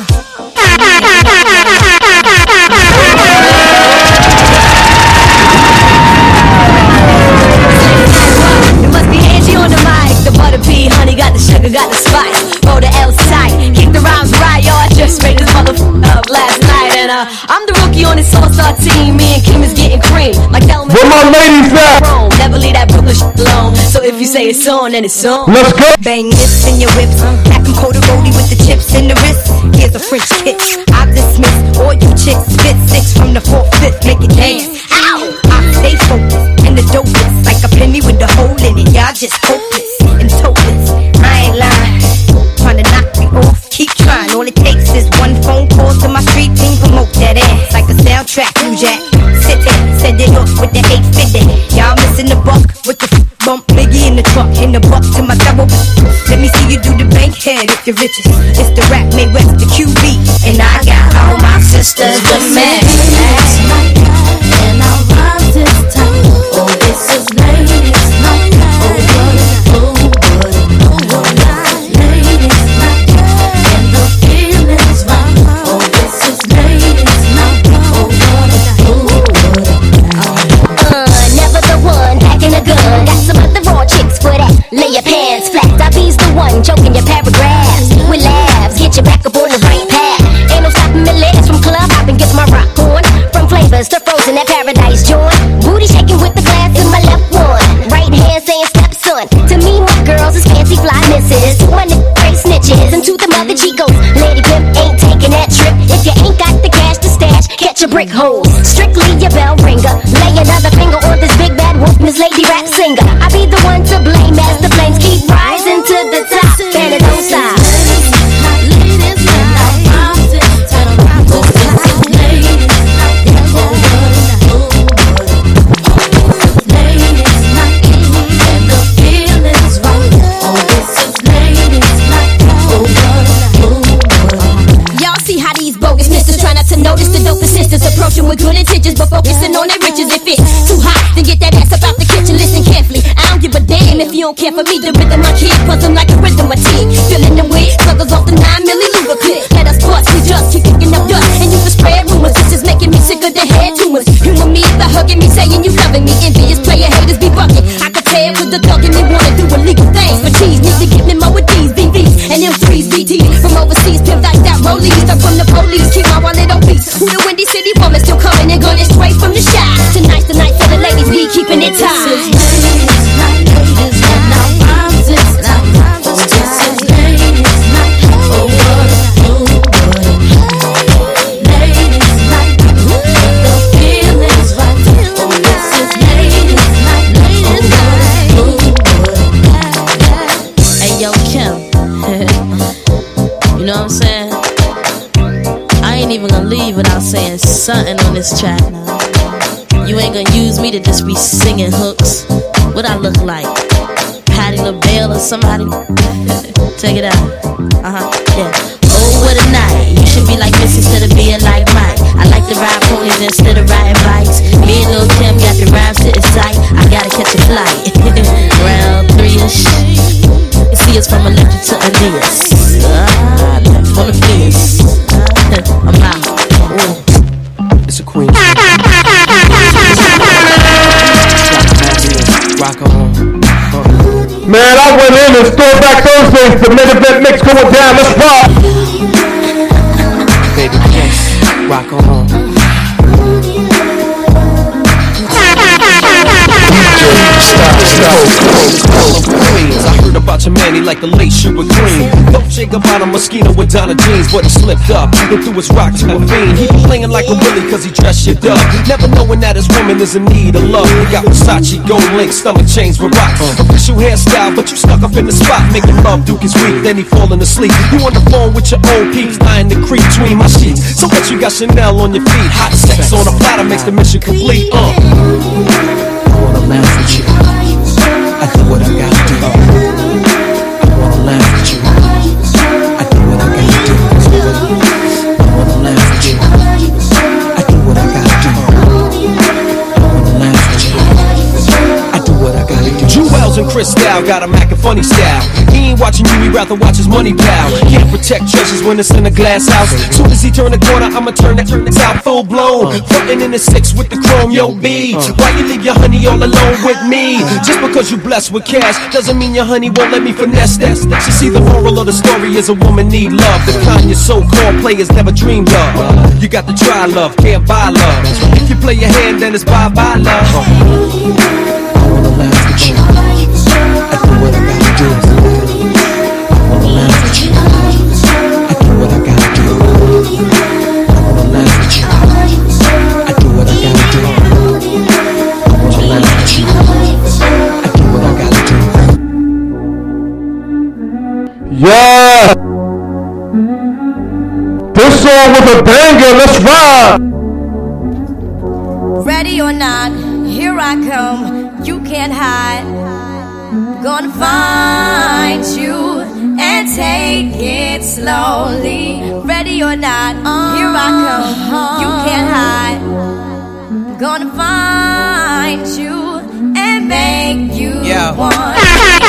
It must be Angie on the mic. The butter pea, honey, got the sugar, got the spice. Roll the L tight, kick the rhymes right. Yo, I just made this motherfucker up last night. And uh, I'm the rookie on this all-star team. Me and Kim is getting cream. Like Elman.
Where my ladies at?
Never leave that Brooklyn shit alone. So if you say it's on, then it's on.
Let's go.
Bang this in your whips. Pack 'em cold roly with the chips in the wrist. Here's a French kiss. I dismiss all you chicks. Spit six from the fourth, fifth. Make it dance. Ow! I stay focused. And the dope is like a penny with a hole in it. Y'all just hopeless and topless. I ain't lying. Trying to knock me off. Keep trying. All it takes is one phone call to my street team. Promote that ass like a soundtrack. You jack. Sit there. Send it off with the eight fifty. Y'all missing the buck with the bump. Biggie in the truck. In the buck to my double. Let me see you do the bank head if you're riches. It's the rap made West the Q B. And I got all my sisters with me.
And our rhymes is tight. Oh, this is ladies' night. Oh, what a, oh, what a, oh, what a ladies' night. And the feeling's right. Oh, this is ladies' night. Oh, what a, oh, what a.
Uh, never the one packing a gun. Got some other raw chicks for that. Lay your pants flat. I be's the one joking your paragraphs. With laughs, get you back up on the right path. Ain't no stopping me legs from club hopping, gets my rock on. From flavors to frozen, that paradise joint. Booty shaking with the glass in my left one. Right hand saying stepson. To me, my girls is fancy fly misses. My nigga great snitches. And to the mother Chicos, Lady Pimp ain't taking that trip. If you ain't got the cash to stash, catch a brick hole. Strictly your bell ringer. Lay another finger on this big bad wolf, Miss Lady Rap Singer. I be the one to blame as the flames keep rising to the top. And it don't stop.
Notice the dope assistants approaching with good intentions, but focusing on their riches. If it's too hot, then get that ass up out the kitchen. Listen carefully, I don't give a damn if you don't care for me. The rhythm I keep, puzzling like a rhythm I team. Filling the weight, struggles off the nine milli luger clip. Let us
You know what I'm saying? I ain't even gonna leave without saying something on this track now. You ain't gonna use me to just be singing hooks. What I look like? Patti LaBelle or somebody? Take it out. Uh-huh, yeah. Oh, what a night. You should be like this instead of being like Mike. I like to ride ponies instead of riding bikes. Me and Lil' Kim got the rhymes to excite. I gotta catch a flight. Round three-ish. You see us from Electric to Aeneas. Ah, from the Venus. I'm out. Ooh.
It's a queen. Rock on.
Man, I went in and Throwback Thursdays. The mid-event mix going down. Let's rock.
Baby, yes. Rock on. I heard about your man, he like a late shoe with green. Don't shake about a mosquito with Donna jeans, but he slipped up and threw his rock to a fiend. He be playing like a willy cause he dressed shit up, never knowing that his woman is in need of love. He got Versace, gold link, stomach chains with rocks, official hairstyle, but you stuck up in the spot. Making love, Duke is weak, then he falling asleep. You on the phone with your old peeps, lying the creep between my sheets. So what you got Chanel on your feet? Hot sex on a platter makes the mission complete. Uh. I wanna laugh with you. I do what I gotta do. I wanna laugh with you. I do what I gotta do. I wanna laugh with you. I do what I gotta do. I wanna laugh with you. I do what I gotta do. Jewels and Cristal got a Mac and funny style. He ain't watching you, he'd rather watch his money pal. Can't protect treasures when it's in a glass house. Soon as he turn the corner, I'ma turn that turn this out full blown. Frontin' in the six with the chrome, yo B. Why you leave your honey all alone with me? Just because you blessed with cash doesn't mean your honey won't let me finesse that. You see, the moral of the story is a woman need love, the kind your so-called players never dreamed of. You got to try love, can't buy love. If you play your hand, then it's bye-bye love. I wanna laugh with you. I do what I gotta do. I wanna laugh with you. I do what I gotta do. I wanna laugh with you. I do what I gotta do. I wanna laugh with you. I do what I gotta do.
Yeah! This song was a banger. Let's ride!
Ready or not, here I come. You can't hide. Gonna find you and take it slowly. Ready or not, here I come. You can't hide. Gonna find you and make you
yeah.
want.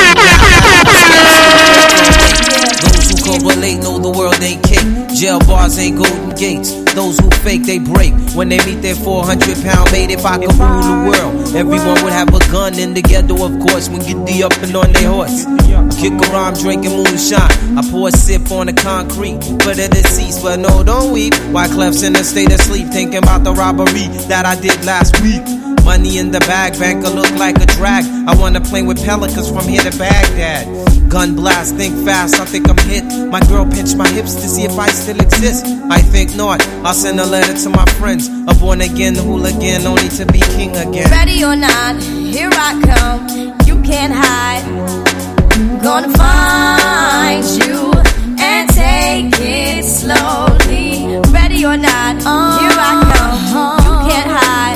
Those who correlate know the world ain't cake. Jail bars ain't golden gates. Those who fake, they break. When they meet their four hundred pound mate, if I could rule the world, everyone would have a gun in the ghetto, of course, when get the up and on their horse. Kick around drinking moonshine. I pour a sip on the concrete for the deceased, but no, don't weep. Wyclef's in a state of sleep, thinking about the robbery that I did last week. Money in the bag, banker look like a drag. I wanna play with pelicans from here to Baghdad. Gun blast, think fast, I think I'm hit. My girl pinched my hips to see if I still exist. I think not, I'll send a letter to my friends. A born again hooligan, only to be king again.
Ready or not, here I come. You can't hide. Gonna find you and take it slowly. Ready or not, here I come. You can't hide.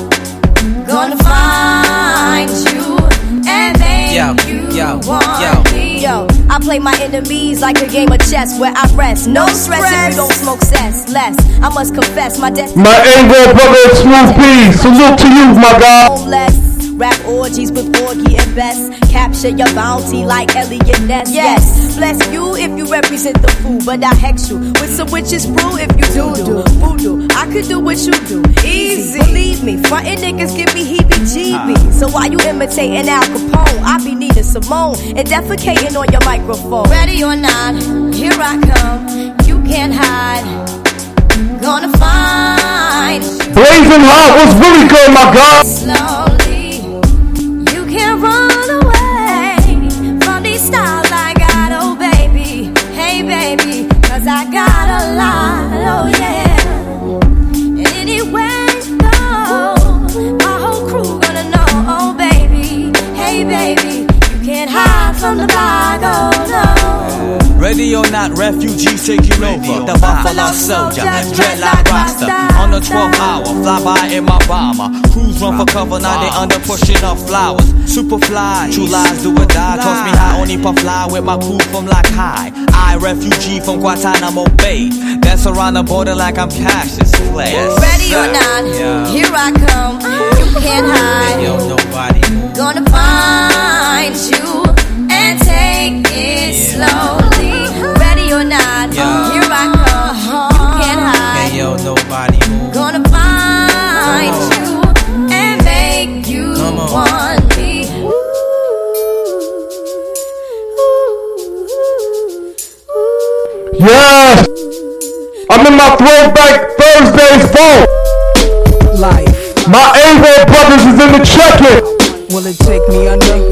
Gonna find you and make
yo,
you
yo,
want
yo.
me. Yo, I play my enemies like a game of chess where I rest. No stress if you don't smoke cess. Less, I must confess my destiny.
My Anglo brother Smooth B, salute to you, my God.
Homeless, rap orgies with Porgy and Bess. Capture your bounty like Elliot Ness. Yes, bless you if you represent the fool, but I hex you with some witches brew if you do do voodoo. I could do what you do, easy. Believe me, frontin' niggas give me heebie-jeebies. So why you imitating Al Capone? I be needing Simone and defecating on your microphone. Ready or not, here I come. You can't hide. Gonna find you.
Blazing Hot was really good, my God.
Slowly, you can't run away from these styles I got, oh baby. Hey baby, cause I got a lot, oh yeah. And anywhere you go, my whole crew gonna know, oh baby. Hey baby, you can't hide from the block, oh no.
Ready or not, refugees taking over. The Buffalo Soldier, dreadlock roster. On the twelfth hour, fly by in my bomber. Crews run for cover, now they under pushing up flowers. Superfly, true lies do or die. Toss me high, only puff fly with my crew from like high. I, refugee from Guantanamo Bay. Dance around the border like I'm Cassius Clay. Yes,
ready or not, yeah. Here I come. You can't hide.
Yo, nobody.
Gonna find you and take it yeah. slowly. Ready or not, yeah. Here I come. You can't hide.
Hey, yo, nobody.
Gonna find you and make you want me.
Yeah, I'm in my Throwback Thursdays vault.
Life.
My Avo brothers is in the check-in.
Will it take me under?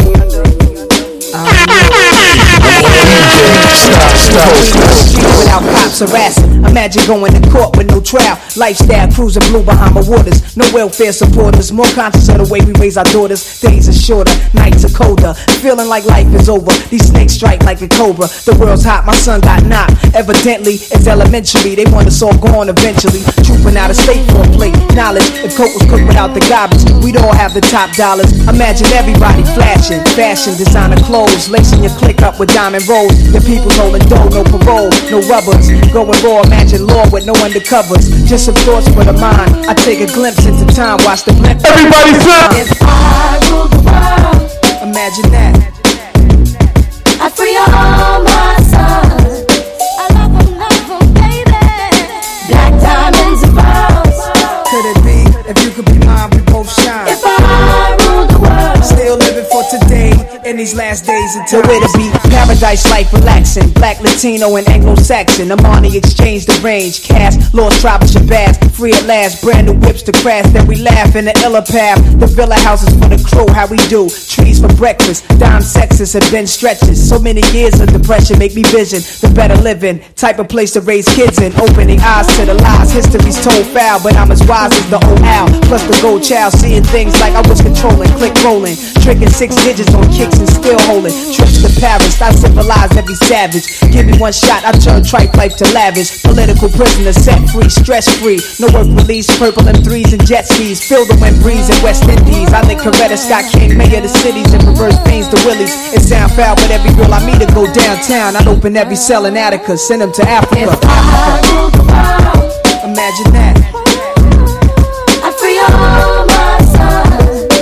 Without cops harassing, imagine going to court with no trial. Lifestyle cruising blue behind my waters. No welfare supporters, more conscious of the way we raise our daughters. Days are shorter, nights are colder. Feeling like life is over. These snakes strike like a cobra. The world's hot, my son got knocked. Evidently, it's elementary. They want us all gone eventually. Trooping out of state for a plate. Knowledge, if coke was cooked without the garbage, we'd all have the top dollars. Imagine everybody flashing, fashion, designer clothes, lacing your click up with diamond rolls. The people's holding dough, no parole, no rubbers. Going raw, imagine law with no undercovers. Just some thoughts for the mind. I take a glimpse into time, watch the blip.
Everybody say,
if I rule the world,
imagine that.
I free all my sons. I love them, love them, baby. Black diamonds and pearls.
Could it be, if you could be mine, we both shine.
If I rule the world,
still living for today. In these last days until where to be. Paradise life relaxing. Black, Latino, and Anglo-Saxon. Amani exchange the range. Cash, lost tribal Shabazz. Free at last. Brand new whips to crash. Then we laugh in the illa path. The villa houses for the crew. How we do. Trees for breakfast. Dime sexes have been stretches. So many years of depression make me vision the better living. Type of place to raise kids in. Opening eyes to the lies. History's told foul. But I'm as wise as the old owl. Plus the gold child. Seeing things like I was controlling. Click rolling. Tricking six digits on kicks and still holding. Trips to Paris, I civilize every savage. Give me one shot, I turn tripe life to lavish. Political prisoner, set free, stress free. No work release, purple M threes and jet skis. Feel the wind breeze in West Indies. I think Coretta Scott King, mayor of the cities, and reverse pains to Willies. It sound foul, but every girl I meet to go downtown. I'd open every cell in Attica, send them to Africa.
If I rule the world,
imagine that.
I free all my sons.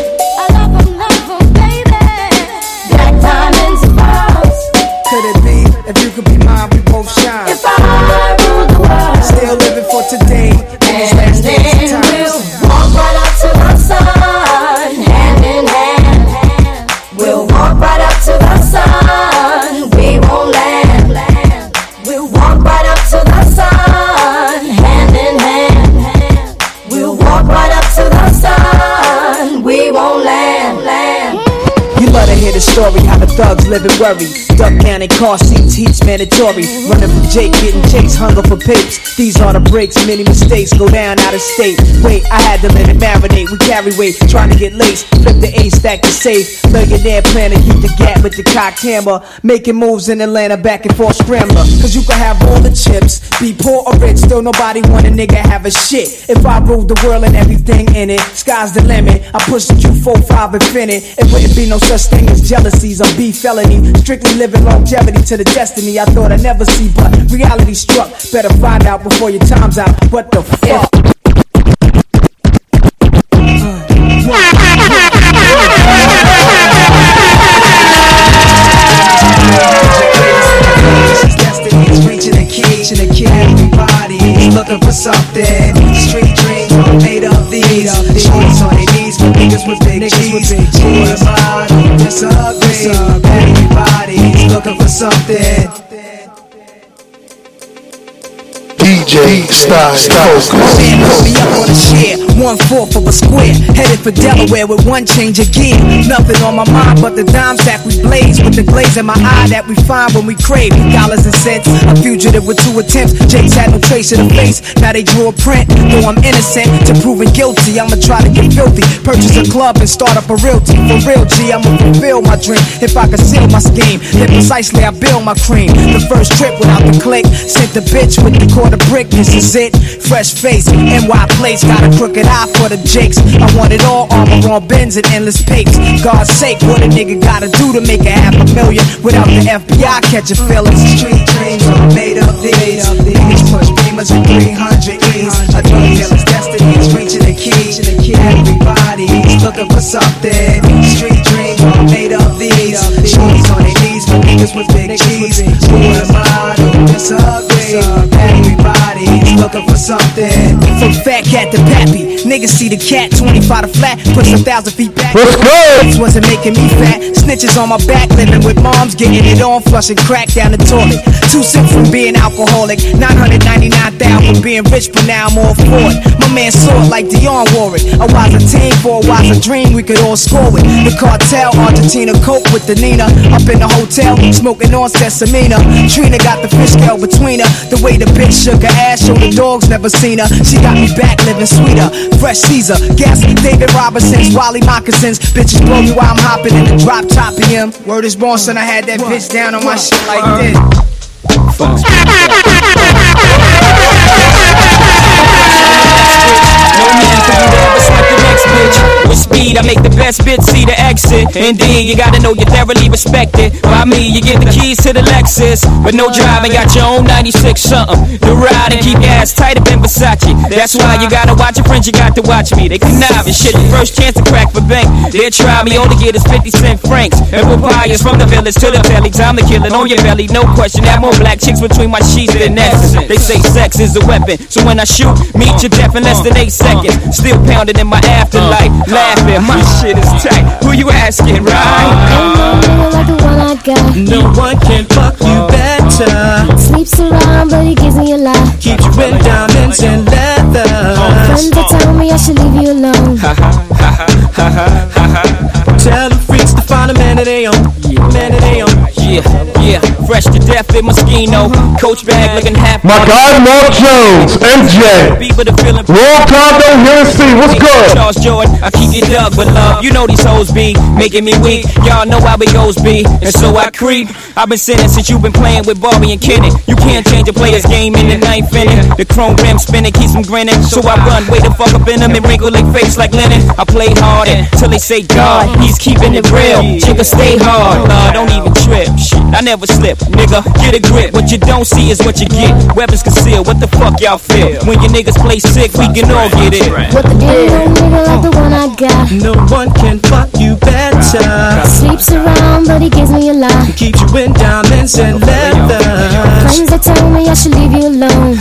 Could it be, if you could be mine, we both shine.
If I rule the world,
still living for today. In these last days and times,
we'll walk right up to the sun, hand in hand. We'll walk right up to the sun, we won't land. We'll walk right up to the sun, hand in hand. We'll walk right up to the sun, we won't land.
You love to hear the story, how the thugs live and worry. Duck down in car seats, heat's mandatory. Running from Jake, getting chased, hunger for papes. These are the breaks, many mistakes, go down out of state. Wait, I had to let it marinate, we carry weight, trying to get laced. Flip the A, stack the safe. Millionaire plan to keep the gap with the cocked hammer. Making moves in Atlanta, back and forth scrambler. Cause you can have all the chips, be poor or rich, still nobody want a nigga have a shit. If I ruled the world and everything in it, sky's the limit. I push the Q four five infinite. It wouldn't be no such thing as jealousies or beef felony. Strictly living longevity to the destiny I thought I'd never see, but reality struck. Better find out before your time's out. What the fuck? Reaching a cage and a kid, everybody's looking for something. Street dreams made up these shorts on their knees for niggas with big cheese. Who am I to disagree? Everybody's looking for something.
D J Style Focus.
Man, put me up on a share, one fourth of a square. Headed for Delaware with one change of gear. Nothing on my mind but the dime sack we blaze. With the glaze in my eye that we find when we crave dollars and cents. A fugitive with two attempts. Jake's had no trace of the face. Now they drew a print. Though I'm innocent to proving guilty, I'ma try to get filthy. Purchase a club and start up a realty. For real, G, I'ma fulfill my dream. If I conceal my scheme, then precisely I build my cream. The first trip without the click, sent the bitch with the quarter brick. This is it, fresh face, N Y place. Got a crooked eye for the jakes. I want it all, armor on bends and endless papes. God's sake, what a nigga gotta do to make a half a million without the F B I catching feelings. Street dreams are made up these. Niggas push beamers with three hundred E's. A drug dealer's destiny is reaching the key. Everybody's looking for something. Street dreams are made up these. Shorties on their knees, but niggas with big G's. Who am I to disagree? Everybody's looking for something. From fat cat to pappy, niggas see the cat twenty-five to flat, push a thousand feet back.
Let's go.
This wasn't making me fat. Snitches on my back, living with moms, getting it on, flushing crack down the toilet. Two cents from being alcoholic, nine hundred ninety-nine thousand from being rich, but now I'm all for it. My man saw it like Dionne Warwick. A wiser team for a wiser dream, we could all score with. The cartel, Argentina, coke with the Nina. Up in the hotel, smoking on Sesamina. Trina got the fish scale between her. The way the bitch shook her ass, showed the dogs never seen her. She got me back living sweeter. Fresh Caesar, gas, David Robinson's, Wally moccasins. Bitches blow me while I'm hopping in the drop top P M. Word is born, son, I had that bitch down on my shit like this.
No man can do that, but swipe the next bitch. With speed, I make the best bitch see the exit. Indeed, you gotta know you're thoroughly respected. By me, you get the keys to the Lexus. But no driving, got your own ninety-six something. The ride and keep your ass tighter than Versace. That's why you gotta watch your friends, you got to watch me. They connive and shit, the first chance to crack for bank. They'll try me, all they get is fifty cent francs. And papayas from the village to the tellies. I'm the killing on your belly, no question. Have more black chicks between my sheets than essence. They say sex is a weapon, so when I shoot, meet your death in less than eight seconds. Still pounding in my afterlife, laughing, my shit is tight. Who you asking, right?
Ain't no nigga like the one I got.
No one can fuck you better.
Sleeps around, but he gives me a lot.
Keeps you in diamonds and leather.
Friends that tell me I should leave you alone.
Tell the freaks to find a man that they own. Man that they own. Yeah, yeah, fresh to death in Moschino. Coach bag looking half.
My guy Mark Jones, M J. Roll Condo, here and see, what's good?
Charles Jordan, I keep it dug with love. You know these hoes be making me weak. Y'all know how it goes be, and so I creep. I've been sinning since you've been playing with Barbie and Kenny. You can't change a player's game in the ninth inning. The chrome rim spinning keeps them grinning. So I run way the fuck up in them and wrinkle their face like linen. I play hard until they say God, he's keeping it real. Chicka stay hard, nah, don't even trip. Shit, I never slip, nigga, get a grip. What you don't see is what you get. Weapons concealed, what the fuck y'all feel? When your niggas play sick, we can all get it.
What the deal? Ain't no nigga like the one I got.
No one can fuck you better.
Sleeps around, but he gives me a lot.
Keeps you in diamonds and leather.
Friends that tell me I should leave you alone.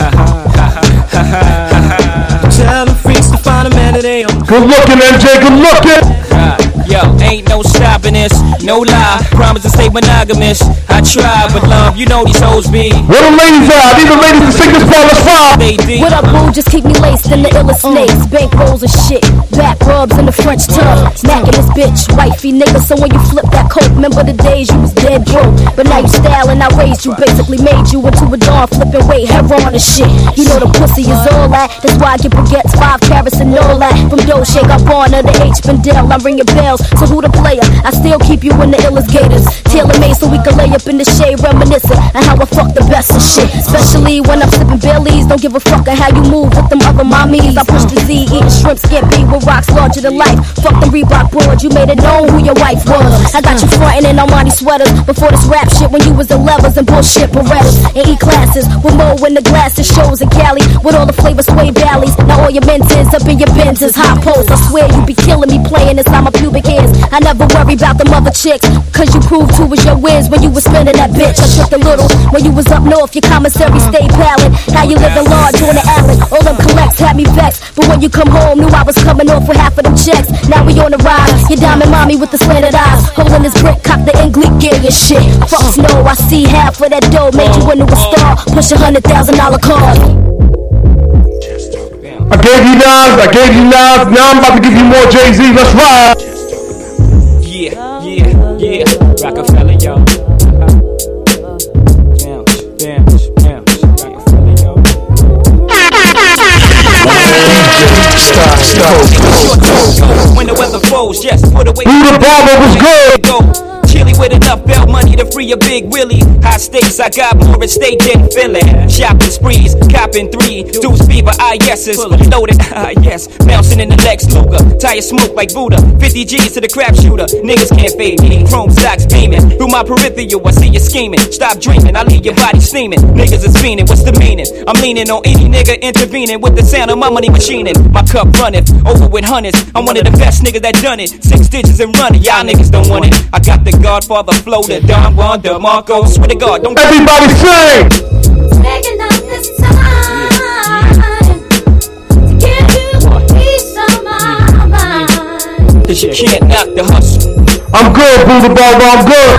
Tell the freaks to find a man that they own.
Good looking, M J, good looking.
Yo, ain't no stopping this, no lie. Promise to stay monogamous. I try, but love, you know these hoes be.
Where the ladies at? These are ladies to sing this part, let's fly.
What up, boo? Just keep me laced in the illest snakes. Bank rolls and shit. Back rubs in the French tub. Smacking this bitch, wifey nigga. So when you flip that coat, remember the days you was dead broke. But now you styling, I raised you. Basically made you into a dawn flipping weight, heroin and shit. You know the pussy is all that. That's why I get baguettes, five carats and all that. From Dolce Gabbana to H. Bendel, I'm ringing bells. So who the player? I still keep you in the illest gators. Tailor made so we can lay up in the shade, reminiscing and how I fuck the best of shit. Especially when I'm sipping Baileys. Don't give a fuck of how you move with them other mommies. I push the Z, eating shrimp scampi with rocks larger than life. Fuck them Reebok boards, you made it known who your wife was. I got you frontin' in Armani sweaters before this rap shit when you was in levers and bullshit Berettas and E classes with Mo in the glasses shows in Cali with all the flavor sway valleys. Now all your mentors up in your Benzes, hot posts. I swear you be killing me playing inside my pubic hairs. I never worry about them other chicks, cause you proved who was your wins when you was spending that bitch. I tripped a little when you was up north, your commissary stayed pallid. How you living large on the island, all them collects had me vexed. But when you come home, knew I was coming off with half of them checks. Now we on the ride, your diamond mommy with the slanted eyes, holding this brick, cock the English gear and shit. Fuck no, I see half of that dough, made you into a star, push a hundred thousand dollar card.
gave you Nas, I gave you Nas, now I'm about to give you more Jay-Z. Let's ride.
Yeah, yeah, yeah. Rockefeller, yo. Bounce, bounce, bounce. Rockefeller, yo.
Stop, stop.
When the weather falls, yes, put away.
Who the barber was good?
Chilly with enough belt money to free a big Willie. High stakes, I got more at stake than Philly. Shopping sprees, copping three. Deuce fever, I yeses. Loaded, ah yes. Bouncing in the Lex Luger. Tire smoke like Buddha. fifty G's to the crap shooter. Niggas can't fade me. Chrome stocks beaming. Through my peripheral, I see you scheming. Stop dreaming, I leave your body steaming. Niggas is fiending, what's the meaning? I'm leaning on any nigga intervening with the sound of my money machining. My cup runneth over with hundreds. I'm one of the best niggas that done it. Six digits and running, y'all niggas don't want it. I got the Godfather flow, the Don Juan, the Marco. Swear to God, don't
everybody sing.
Taking up this time to give you a piece of my mind.
Cause you can't knock the hustle.
I'm good, Boo the Barber, I'm good.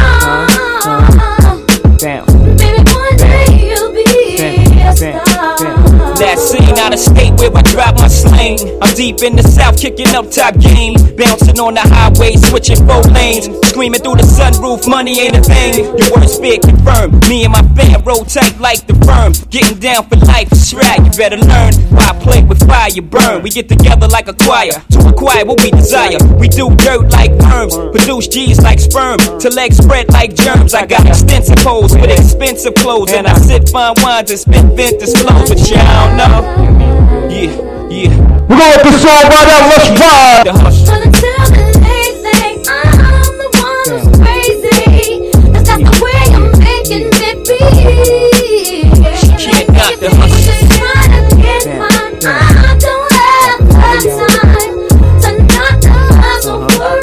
Damn.
Baby, one day you'll be a star.
That scene out of state where I drop my sling. I'm deep in the south, kicking up top game. Bouncing on the highway, switching four lanes. Screaming through the sunroof, money ain't a thing. Your words big confirmed. Me and my fam roll tight like the firm. Getting down for life is right, you better learn. Why play with fire, you burn. We get together like a choir to acquire what we desire. We do dirt like worms, produce G's like sperm. To legs spread like germs. I got extensive hoes with expensive clothes. And I sip fine wines and spit vintage flows. But y'all know, yeah, yeah.
We're gonna let this song right out, let's ride.
But until the day think I'm the one who's crazy, 'cause that's the way I'm making it be.
Can't knock the hustle.
Just trying to get mine. I don't have the time to knock the hustle for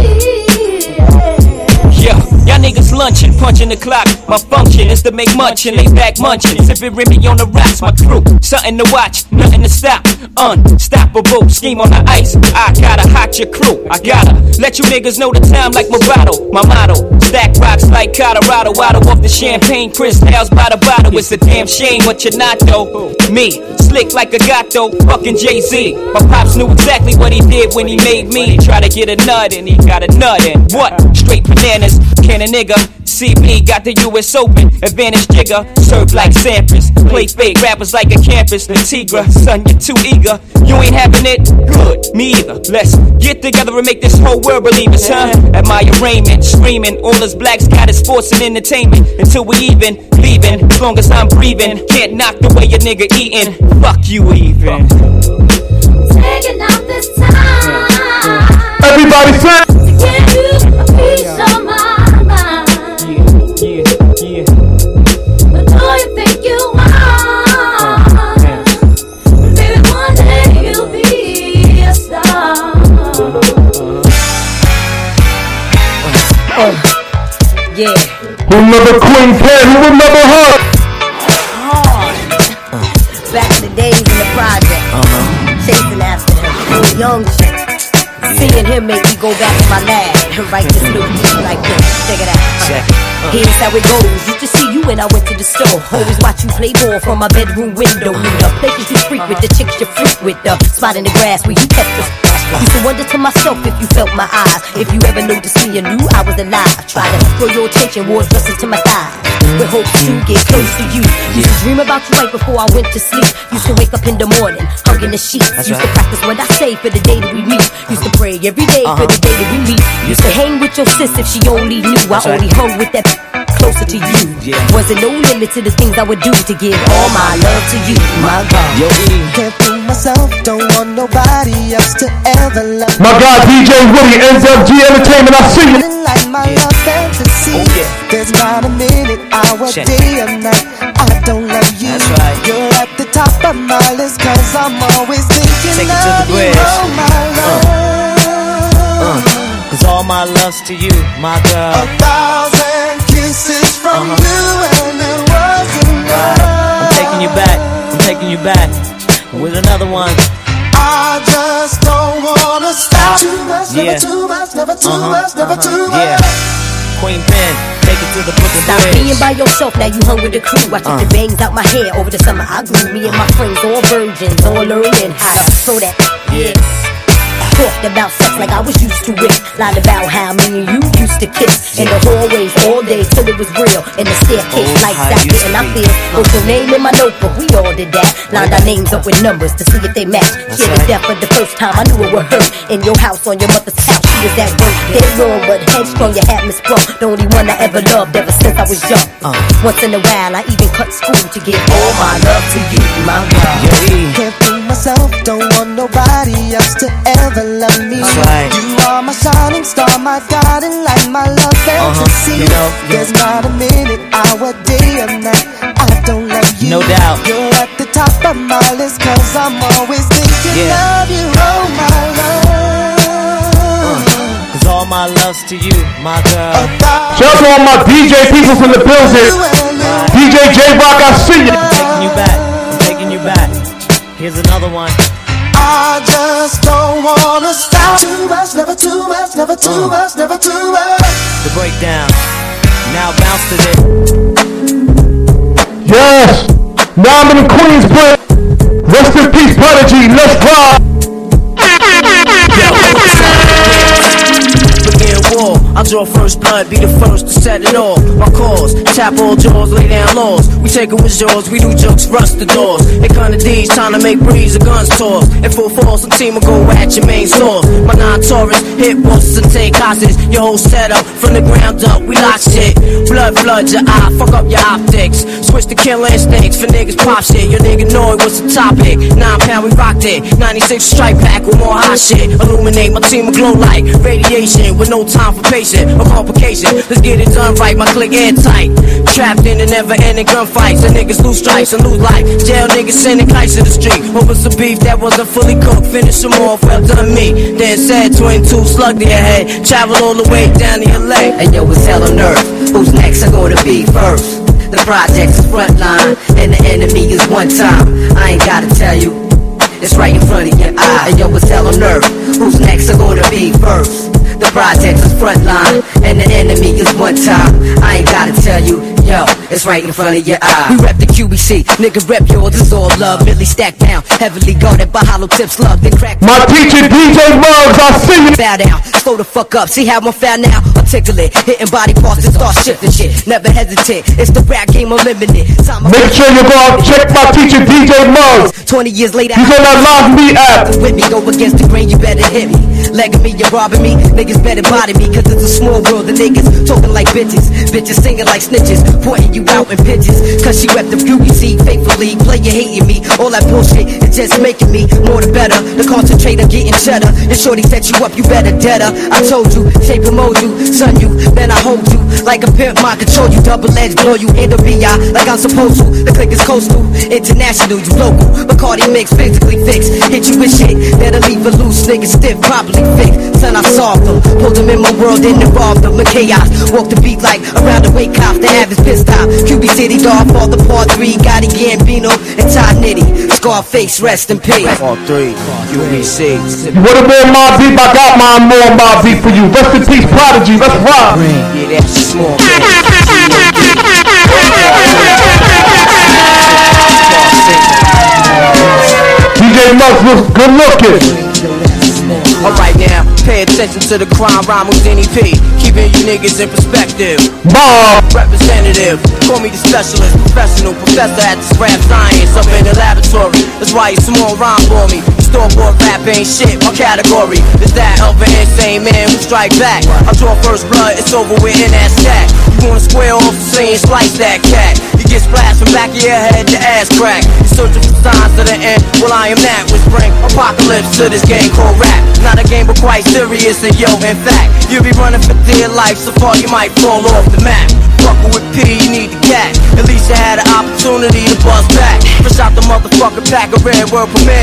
real.
Yeah, y'all niggas lunching, punching the clock. My function is to make munchin', lay back munchin', sipping Remy on the rocks. My crew, something to watch, nothing to stop. Unstoppable, scheme on the ice. I gotta hot your crew. I gotta let you niggas know the time like Movado. My motto, stack rocks like Colorado. Out off the champagne, crystals by the bottle. It's a damn shame what you're not though. Me, slick like a gato, fucking Jay-Z. My pops knew exactly what he did when he made me. Try to get a nut and he got a nut and what? Straight bananas, can a nigga see me? Got the U S Open, advantage jigger. Serve like Sampras, play fake rappers like a campus. The Tigra, son, you're too eager. You ain't having it? Good, me either. Let's get together and make this whole world believe us, huh? At my arraignment, screaming, all us blacks got is sports and entertainment. Until we even, leaving, as long as I'm breathing. Can't knock the way a nigga eating. Fuck you even.
Taking out this time.
Everybody sing.
To give you a piece of my mind.
Yeah, yeah.
But do you think you are? Baby, one day you'll be a star.
Oh, yeah.
Who remember Queen Pen? Who remember her?
Back in the days in the project, chasing after him, little young shit. Seeing him make me go back to my lab and write this little beat like this. Check it out.
Check it. Uh.
Here's how it goes. Used to see you when I went to the store. Always watch you play ball from my bedroom window. Knew the places you frequent, the chicks you freak with, the spot in the grass where you kept the. Used to wonder to myself if you felt my eyes. If you ever noticed me and knew I was alive. Try to throw your attention, wore dresses to my thighs. With hopes to get close to you. Used to dream about you right before I went to sleep. Used to wake up in the morning, hung in the sheets. Used to practice what I say for the day that we meet. Used to pray every day for the day that we meet. Used to hang with your sis if she only knew I only hung with that closer to you. Wasn't no limit to the things I would do to give all my love to you, my God.
Yo, can't fool myself, don't want nobody else to ever love me.
My God, D J Woody, N Z G Entertainment, I see you.
Like my love fantasy. Oh, yeah. There's not a minute, hour, Check. day or night I don't love you. That's right. You're at the top of my list, cause I'm always thinking
Take it
of
to the
you,
bridge.
oh my love.
Uh. Uh. Cause all my love's to you, my girl.
A thousand kisses from uh-huh. you and it wasn't enough.
I'm taking you back, I'm taking you back with another one.
I just don't wanna stop. Too much,
yeah.
never too much, never too
uh-huh.
much, never
uh-huh.
too much.
Yeah. Queen Pen, take
it to the Brooklyn
Stop
Bridge.
being by yourself, now you hung with the crew. I took
Uh.
the bangs out my hair over the summer. I grew me and my friends, all virgins, all learning how to throw that.
Yeah.
Talked about sex like I was used to it. Lied about how me and you used to kiss in the hallways all day till it was real. In the staircase,
Oh,
lights
how
out,
you
getting I feel. Wrote your name in my notebook, we all did that. Lined our names up with numbers to see if they match. Hear the death for the first time, I knew it would hurt. In your house, on your mother's couch, she was at work. Dead wrong, but headstrong, you had me sprung. The only one I ever loved ever since I was young.
Uh.
Once in a while, I even cut school to give all my love to you, my love.
Can't fool myself, don't want nobody else to ever love me.
That's right.
You are my shining star, my guiding light, my love fantasy.
You know,
There's not a minute, hour, day, or night I don't love you.
No doubt.
You're at the top of my list, cause I'm always thinking
Yeah.
of you, oh my love.
Cause all my love's to you, my girl.
Shout out to all my D J people from the building. D J J-Rock, I see you.
I'm taking you back, I'm taking you back. Here's another one.
I just don't wanna stop. Too much, never too much, never too much, never too much.
The breakdown. Now bounce to this.
Yes. Now I'm in Queensbridge. Rest in peace, Prodigy. Let's ride.
Begin war, I draw first blood, be the first to set it off. My cause, tap all jaws, lay down laws. We take it with yours, we do jokes, rust the doors. It kinda D's, trying to make breeze, the guns toss. In full force, the team will go at your main source. My non-Taurus, hit bosses and take hostage. Your whole setup, from the ground up, we lock shit. Blood floods your eye, fuck up your optics. Switch to kill instincts for niggas pop shit. Your nigga know it, what's the topic? Nine pound, we rocked it. ninety-six strike back with more hot shit. Illuminate, my team will glow like radiation with no time for patient or complication. Let's get it done right, my click airtight. Trapped in the never-ending gunfights, and niggas lose stripes and lose life. Jail niggas sending kites to the street over some beef that wasn't fully cooked. Finish them off, well done me. Then said twenty-two slug to your head. Travel all the way down to L A.
And yo, it's hell on earth. Who's next are gonna be first? The project's is front line, and the enemy is one time. I ain't gotta tell you, it's right in front of your eye. And yo, it's hell on earth. Who's next are gonna be first? The project's is front line, and the enemy is one time. I ain't gotta tell you, yo, it's right in front of your eye.
We rep the Q B C, nigga rep yours, it's all love. Really stacked down, heavily guarded by hollow tips, slug, then crack.
My teacher D J Muggs, I see you.
Bow down, slow the fuck up, see how I'm found now? Articulate, hitting body parts and start shifting shit. Never hesitate, it's the rap game unlimited. Time
Make sure you go out and check my teacher D J Muggs.
Twenty years later,
he's on that Live Me app.
With me, go against the grain, you better hit me. Legging me, you're robbing me, niggas better body me. Cause it's a small world, the niggas talking like bitches. Bitches singing like snitches, pointing you out in pitches. Cause she wept the beauty seed faithfully. Player hating me, all that bullshit is just making me more the better. The concentrate on getting cheddar. If shorty set you up, you better dead her. I told you, shape and mold you, son you, then I hold you. Like a pimp, my control you, double edge, blow you into B I like I'm supposed to. The click is coastal, international, you local. Bacardi mix, physically fixed. Hit you with shit, that'll leave a loose nigga stiff, properly fixed. Son, I solved them, pulled them in my world and involved them in chaos. Walk the beat like around the wake cops, the average pissed out. Q B City, dog, fall the part three, Gotti Gambino, and Todd Nitty. Scarface, rest in peace. Part three, Q B C.
You want a more Mob Deep? I got my more Mob Deep for you. Rest in peace, Prodigy. Let's ride.
Yeah, that's small.
D J Muggs looks good looking.
Alright now, pay attention to the crime rhyme with N E P. Keeping you niggas in perspective.
Bob
Representative, call me the specialist, professional professor at this rap science up in the laboratory. That's why you small rhyme for me. Store-bought rap ain't shit, my category is that of an insane man who strike back. I draw first blood, it's over with in that stack. You wanna square off the scene, slice that cat. You get splashed from back of your head, your ass crack. You're searching for signs to the end, well I am that. Which bring apocalypse to this game called rap. Not a game but quite serious, and yo, in fact, you'll be running for dear life, so far you might fall off the map. Fuckin' with P, you need the cat. At least you had an opportunity to buzz back. Fresh out the motherfucking pack of red world premiere.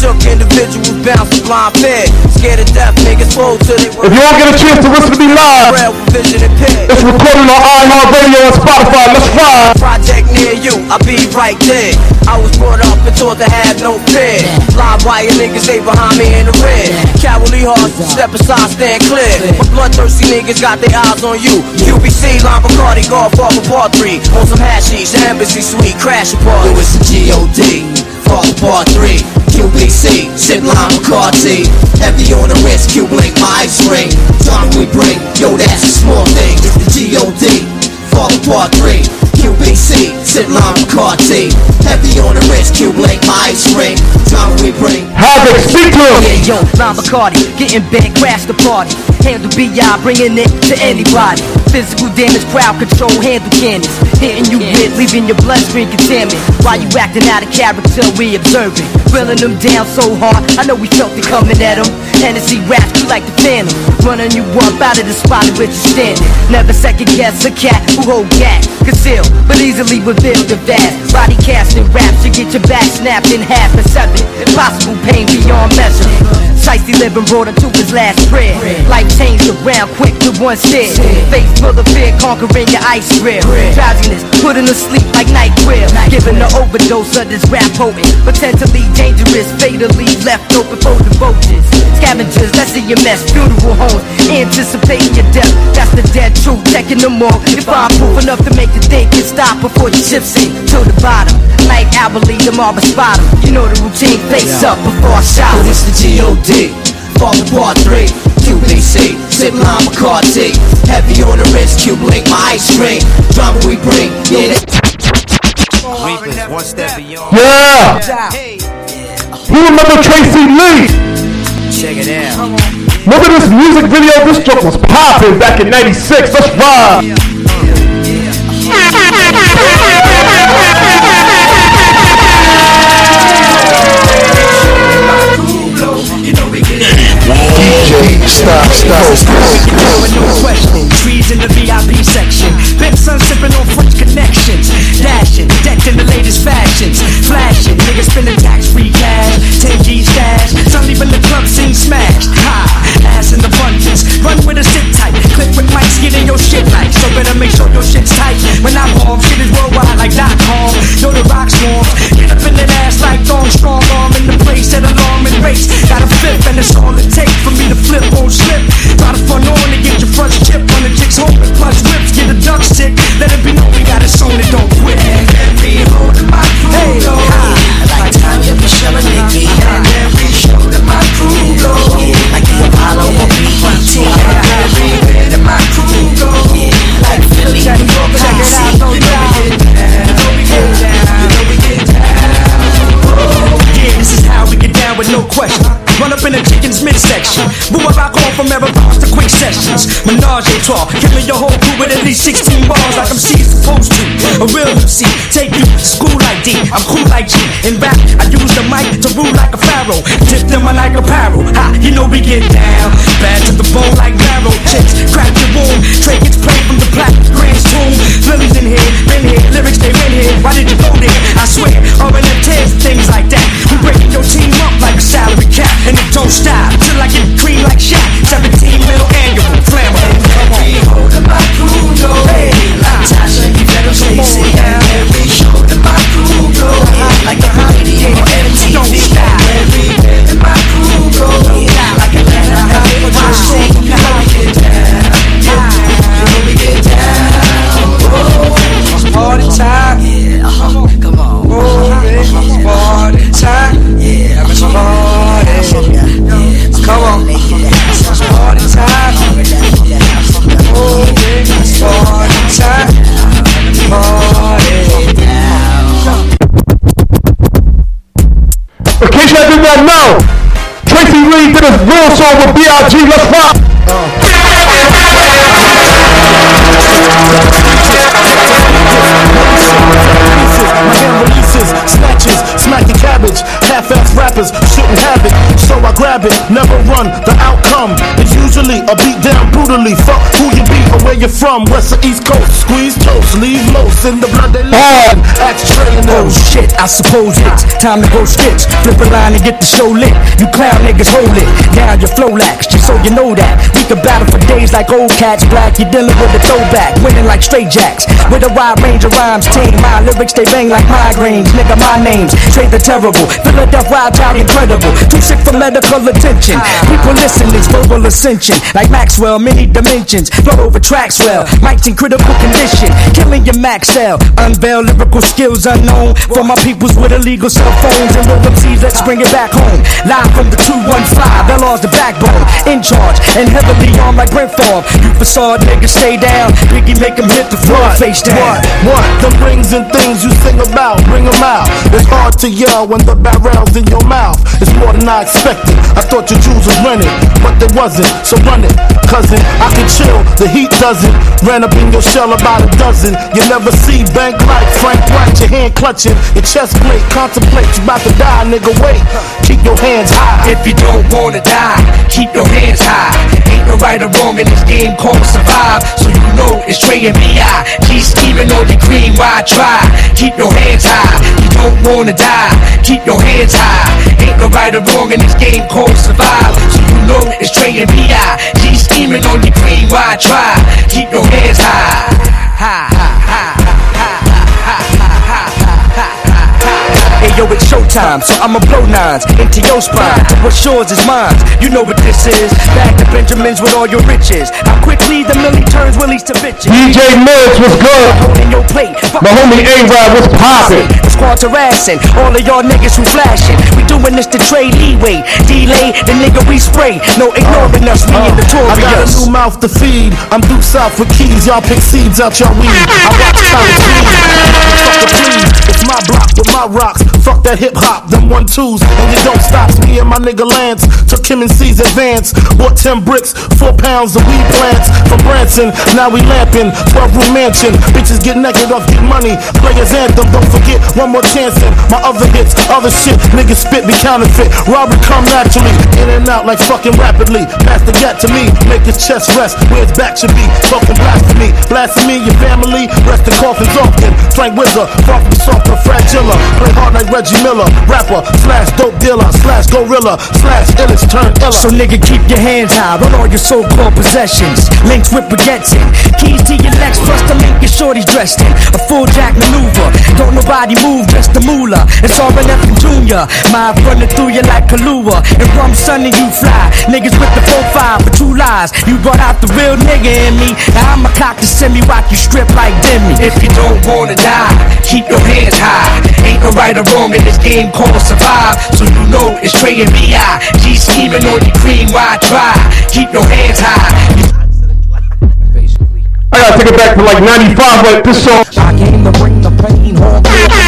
shook individuals bounce a blind pair. Scared of death, niggas fold till they
If you don't get a chance to listen to me live, it's recorded on iHeartRadio and Spotify. Let's ride.
Project near you, I'll be right there. I was brought up and taught to have no fear. Live wire niggas, they behind me in the rear. Cowardly hearts, step aside, stand clear. My bloodthirsty niggas got their eyes on you. Q B C, Line Bacardi, Golf off of part three. On some hashies, embassy suite, crash apart.
It was the G O D, fall apart three. Q B C, sip lime McCarthy. Heavy on the wrist, Q blink, my ice ring. Drama we bring, yo that's a small thing. It's the G O D, fall apart three. Q B C, sip lime McCarthy. Heavy on the wrist, Q blink, my ice ring. Drama we bring.
Havoc, speak to him.
Yeah, yo, Lime Bacardi, getting big, crash the party. Handle B I, bringing it to anybody. Physical damage, crowd control, handle cannons. Hitting you with, leaving your bloodstream contaminated. While you acting out of character, we observing. Drilling them down so hard, I know we felt it coming at them. Hennessy raps, you like the phantom. Running you up out of the spot in which you're standing. Never second guess a cat who hold gas. Conceal, but easily reveal the vast. Body casting raps, you get your back snapped in half and seven. Impossible pain beyond measure. Shiesty living brought him to his last prayer. Life changed around quick with one stare. Face full of fear, conquering your ice grill. Drowsiness, putting to sleep like night grill. Giving an overdose of this rap potent. Potentially dangerous, fatally left open for the vultures. Scavengers, that's in your mess, funeral homes. Anticipating your death, that's the dead truth. Checking them all, if I'm proof enough to make you think and stop before you chip sink to the bottom. Like Alberly, the marble spot 'em. You know the routine, face up before I shot.
It's the G O D, fall apart three. Q B C, sip lime McCarthy. Heavy on the wrist, Q blink, my ice ring. Drama we bring, yeah.
Reapers, one step beyond.
Yeah. Who remember Tracy Lee?
Check it out.
Remember this music video? This joke was popping back in ninety-six. Let's ride.
D J, stop, stop, stop.
No question, trees in the V I P section. Big sun sipping on French connections. Dashing, decked in the latest fashions. Flashing, niggas spending tax-free cash. ten G stash, some leaving the club scene smashed. Ha, ass in abundance. Run with a sit tight. Click with mics, getting your shit right. So better make sure your shit's tight. When I bomb, shit is worldwide like dot com. Yo, the rock swarms. Get up in that ass like Thong Strong Arm in the place, set alarm and race. Got a fifth and it's all it takes for me to flip, won't slip. Try to fun on and get your front chip on the chicks home and plus whips. Get a duck stick, let it be known we got it sewn and don't quit. And every holding my crew hey, low. Like Tanya, Michelle and Nikki. And every shoulder my crew go. Like the Apollo or B E T. And every bit of my crew go. Like Philly, New York, check it out, no doubt. You know we get down, you know we get down. Yeah, this is how we get down with no question. Run up in the chicken's midsection. Move up alcohol from marathons to quick sessions. Menage a trois, killing your whole crew with at least sixteen bars like I'm C supposed to. A real M C, take you to school like D. I'm cool like G. In rap, I use the mic to rule like a pharaoh. Tip them like apparel. Ha, you know we get down. Bad to the bone like barrel. Chicks, crack your womb. Trey gets played from the black Grand's tomb. Phillies in here, been here, lyrics they win here. Why did you go there? I swear, R N F tears and things like that. We breaking your team up like a salary cap. And it don't stop till I get cream like Shaq. seventeen middle annual, flammable. Come on. Every holding my crew go. Hey, like Tasha, you better chase it. Every shoulder my crew go. Like a radio or M T V. Don't stop. Every bit of my crew go. Like Atlanta, I watch sing. You know we get down. You know we get down. Oh, it's party time. Yeah, uh-huh. Come on. Oh, it's party time. Yeah, it's party. Come on, it's party time. Oh, it's party time. Party.
In case y'all did not know, Tracy Lee did his real song with B I G. Let's rock.
My hand releases, snatches, smack the cabbage. Half-ass rappers shouldn't have it, so I grab
rabbit, never run. The outcome is usually a beat down brutally. Fuck who you be or where you're from. West or East Coast, squeeze toast, leave los in the blood they live. Axe train.
Oh shit, I suppose it's time to go stitch. Flip a line and get the show lit. You clown niggas hold it down your flow lax, just so you know that we can battle for days like old cats. Black, you're dealing with a throwback, winning like straight jacks. With a wide range of rhymes, team. My lyrics they bang like migraines. Nigga, my name's Trey the Terrible, Philadelphia Wild Child Incredible. Too sick for medical attention. People listen, it's verbal ascension. Like Maxwell, many dimensions. Flow over tracks well. Mics in critical condition. Killing your max cell. Unveil lyrical skills unknown. For my peoples with illegal cell phones and rhythm C's, let's bring it back home. Live from the two one five, L R's the backbone. In charge and heavily armed like Brent Favre. You facade niggas stay down. Biggie make them hit the floor face down.
What? What? Them rings and things you sing about, bring them out. It's hard to yell when the barrel's in your mouth. It's more than I expected. I thought your jewels was rented, but they wasn't. So run it, cousin. I can chill, the heat doesn't. Ran up in your shell about a dozen. You never see bank like Frank White. Your hand clutching, your chest plate. Contemplate you about to die, nigga. Wait, keep your hands high.
If you don't wanna die, keep your hands high. Ain't no right or wrong in this game called survive. So you know it's Trey and B I. Keep scheming on your cream, why try? Keep your hands high. You don't wanna die, keep your hands high. Ain't no right or wrong in this game called survive. So you know it's Trey and B I. Keep scheming on your cream, why try? Keep your hands high. High, high, high. Hey yo, it's showtime, so I'ma blow nines into your spine. What's yours is mine. You know what this is. Back to Benjamins with all your riches. How quickly the millie turns willies to bitches.
D J Mills was good.
Holding your plate.
My homie A-Rod was popping.
The squad harassing all of y'all niggas who flashing. We doing this to trade leeway. Delay the nigga we spray. No ignoring us. We in the
I got a new mouth to feed. I'm due south with keys. Y'all pick seeds out your weed. I watch college feed. Fuck the please. It's my block with my rocks. Fuck that hip hop, them one twos, and you don't stop. Me and my nigga Lance took him and C's advance. Bought ten bricks, four pounds of weed plants from Branson. Now we lamping, twelve room mansion. Bitches get naked off get money. Players anthem, don't forget one more chance. And my other hits, other shit, niggas spit be counterfeit. Robbery come naturally, in and out like fucking rapidly. Pass the gat to me, make his chest rest where his back should be. Talking blasphemy, blasphemy, your family. Rest the coffins often. Frank Wizard, fuck me soft and fragile. Play hard like Reggie Miller, rapper, slash dope dealer, slash gorilla, slash illest turn illa.
So nigga, keep your hands high on all your so-called possessions. Links with baguettes in, keys to your Lex, plus to make your shorties dressed in a full jack maneuver. Don't nobody move, just the moolah. It's R and F and Junior, my running through you like Kahlua. And Rum Son and you fly, niggas with the four five for two lies. You brought out the real nigga in me. Now I'ma cock the semi, rock you strip like Demi. If you don't wanna die, keep your hands high. Ain't no right or wrong in this game called survive. So you know it's Trey and B I. G scheming on your cream, why try? Keep your hands high.
I gotta take it back to like ninety-five, like this song.
I came to bring the pain home.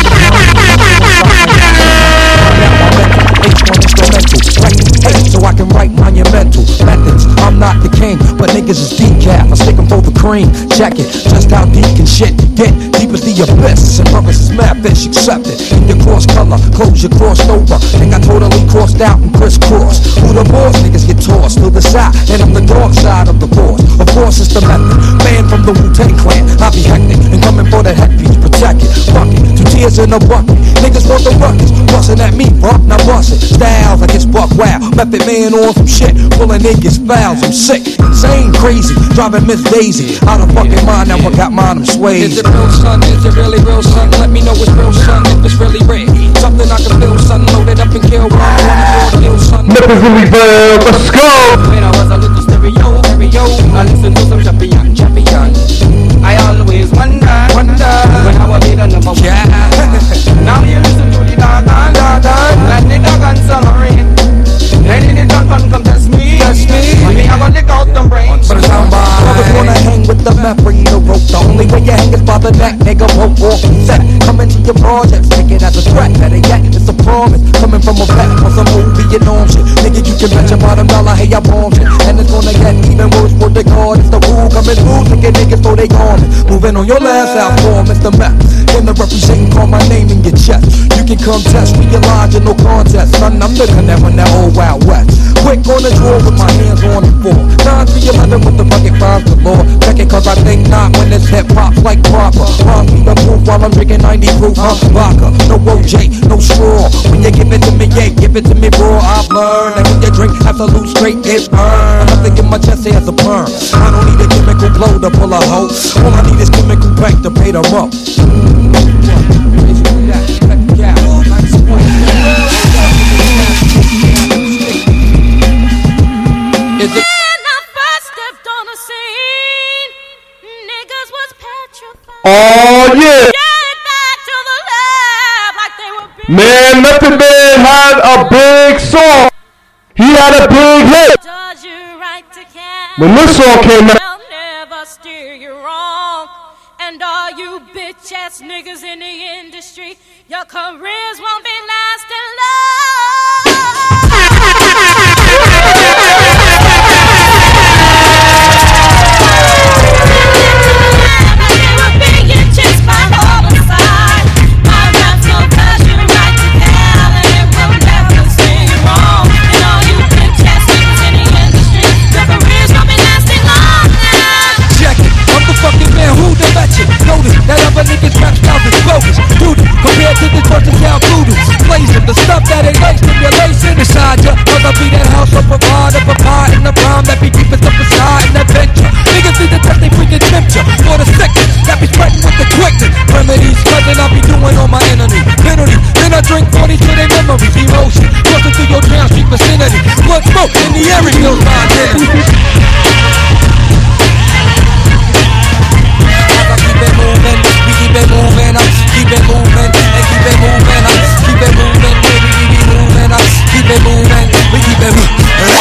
So I can write monumental methods. I'm not the king, but niggas is decaf. I stick 'em for the cream. Check it, just how deep can shit get? Deep as the abyss, and brothers is mad fish, accept it. In your cross color, clothes you crossed over. Think I totally crossed out and crisscrossed. Who the boss? Niggas get tossed to the side, and I'm the dark side of the force. Of course it's the method. Man from the Wu-Tang Clan, I be hectic and coming for the head piece, protect it. Fuck it, two tears in a bucket. Niggas want the ruckus, bustin' at me, fuck, now bust it. Styles, I get buck wow. Method man on some shit, pulling niggas fouls, I'm sick, insane, crazy, driving Miss Daisy out of fucking mind. Now I got mine, I'm swayed.
Is it real, son? Is it really real, son? Let me know it's real, son. If it's really real, something I can feel, son. Loaded up and kill.
Nippers in reverb, let's go.
When I was a little stereo, stereo, I listened to some champion, champion. I always wonder, wonder when I was made a number one. Yeah. Now you listen to the dog, dog, dog, dog, like the dog and submarine. Then it don't come test me, test me. Me I gonna lick out them brains.
But it's how I was gonna hang with the map, bring the rope. The only way you hang is by the neck, nigga. Won't walk set. Come into your projects, take it as a threat. Better yet, it's a promise. Coming from a vet on some movie and norm shit. Nigga, you can bet your bottom dollar, hey, I bomb shit. And it's gonna get even worse for the guard. It's the rule coming through, thinking niggas so they gone. Moving on your last out form, it's the map. When the representing, call my name in your chest. You can come test, we your lines in no contest. Son, I'm looking at when that old Wild West.
Quick on the draw with my hands on the floor. nine three eleven with the bucket rhymes galore. Check it cause I think not when this hip hop's like proper. Rhyme me the proof while I'm drinking ninety proof huh? Vodka, no O J, no straw. When you give it to me, yeah, give it to me raw. I've learned that when you drink absolute straight, it burn. Nothing in my chest has a burn. I don't need a chemical blow to pull a hoe. All I need is chemical bank to pay them up. Is it?
Oh yeah! Man, Method Man had a big song. He had a big hit. When this song came out,
I'll never steer you wrong. And all you bitch ass niggas in the industry, your careers won't be lasting long. They were being chased by homicide. My raps will cause you right to hell, and it will never steer you wrong. And all you bitch ass niggas in the industry, your careers won't be lasting long.
Check it, I'm the fucking man who the legend. Notice that other niggas rap styles is bogus. Dude, compared to this bunch of cow voodoo. Blazing the stuff that ain't like stimulation inside ya. Cause I be that house of a rod of a pie and the rhyme that be keeping stuff aside and adventure. Niggas need to test they freaking temperature. For the sickness that be spreading with the quickness. Remedies, cousin, I be doing on my enemy. Penalty, then I drink forty to their memories. Emotion, crossing through your down street vicinity. Blood smoke in the air reveals my identity. Keep it moving, we keep it moving, I keep it moving, and keep it moving, I keep it moving, baby, we be moving, I keep it moving, we keep it moving.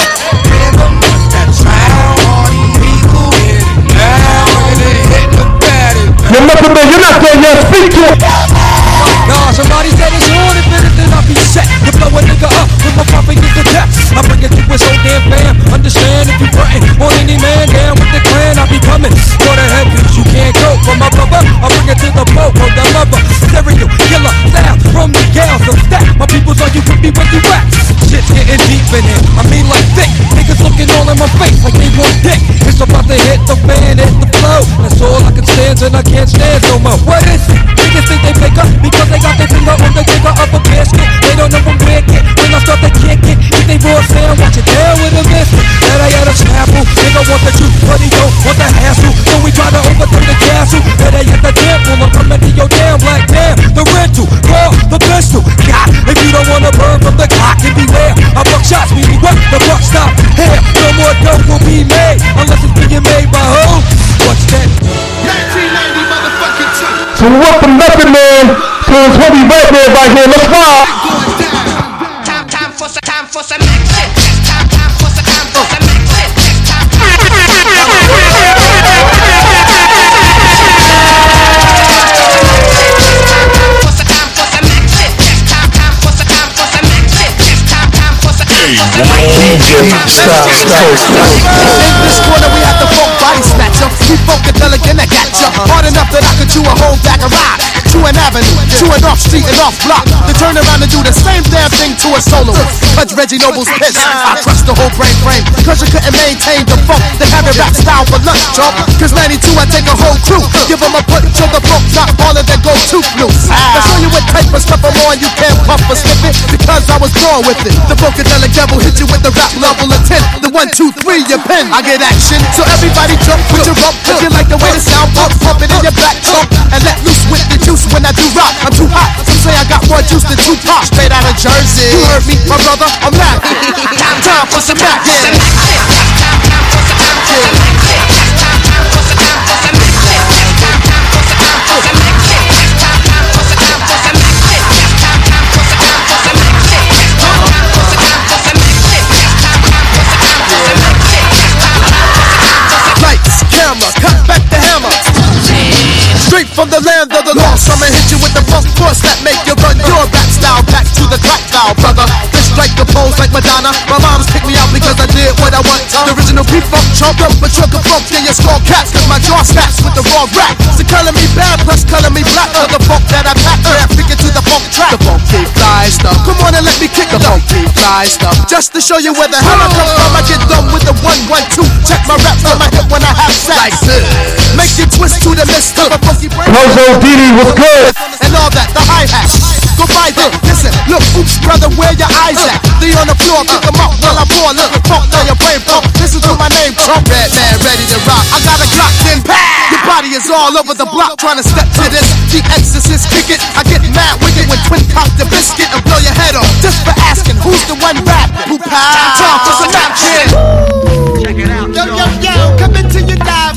you're Method Man, you're not there yet. Speak to it.
Nah, somebody said it's on if anything I be set. You blow a nigga up with my popping is the depths. I bring it to his whole damn fam. Understand if you frontin' on any man down with the clan, I be coming. For the headpiece, you can't go for my brother. I bring it to the boat for the lover. Stereo, killer, sound from the gals of stack. My people's all you can be when you rap. Shit's getting deep in it. I mean like thick. Niggas looking all in my face like they want dick. It's about to hit the fan, hit the flow. That's all I can stand and I can't stand no more. What is it? Niggas think they pick up because they got their finger on the trigger of a basket. They don't know I'm wicked. When I start to kick it, if they raw sound, watch it down with a biscuit. That I had a snapple. Nigga want the truth, but he don't want the hassle. So we try to overturn the castle. That I at the temple, I'm coming to your damn black damn. The rental, call the pistol. God, if you don't wanna burn from the clock, then beware. I buck shots, we be what? The buck stop. Here, no more dope will be made unless it's being made by who? What's that?
nineteen ninety motherfucking two.
So we went from Method Man to his homie right there, right here. Let's ride.
Time, time for some, time for some action. Time, time for some, time for some action. Time, time for some
D J Stop, stop, stop.
In this corner we have the funk body snatcher. We funkadelic and I got ya. Hard enough that I could chew a whole bag of rock. To an avenue, to an off street and off block. To turn around and do the same damn thing to a soloist. Touch Reggie Noble's piss. I crushed the whole brain frame. Cause you couldn't maintain the funk. They have it rap style for lunch, chump. Cause ninety-two I take a whole crew. Give them a punch to the funk top. All of them go too loose. I show you what type of stuff I'm on. You can't puff or slip it. Because I was born with it. The funkadelic devil hit you with the rap level of ten. The one, two, three, you pin. I get action. So everybody jump with your rump. If you like the way the sound pump, pump it in your back trunk. And let loose with the juice when I do rock. I'm too hot. Some say I got more juice than Tupac. Straight out of Jersey. You heard me, my brother. I'm back. Time, time for some action. Lights, camera, cut back the hammer. Straight from the land of the lost, I'ma hit you with the funk force that make you run your rap style back to the crack style, brother. This strike the pose like Madonna. My mom's picked me out because I did what I want. The original P-Funk chump, but truck a funk, then you skull cats. Cause my jaw snaps with the raw rap. So color me bad, plus color me black. For the funk that I pack, I pick it to the funk track. The funk kid fly stuff. Come on wanna let me kick the funky fly stuff just to show you where the hell I come from. I get done with the one, one, two. Check my raps on my hip when I have sex. Like this. Make you twist to the mist of a funky brain.
Kozo Dini was good.
And all that, the hi-hat. Go by them, listen, look, oops, brother, where your eyes at? They on the floor, pick them up while I pour a little pump down your brain pump. Listen to my name, Trump, red man, ready to rock. I got a Glock, then pow! Your body is all over the block trying to step to this. The exorcist, kick it. I get mad wicked when twin cock the biscuit and blow your head off. Just for asking, who's the one rap? Who pow? Time for some action. Check it out, yo, yo, yo, come into your dive.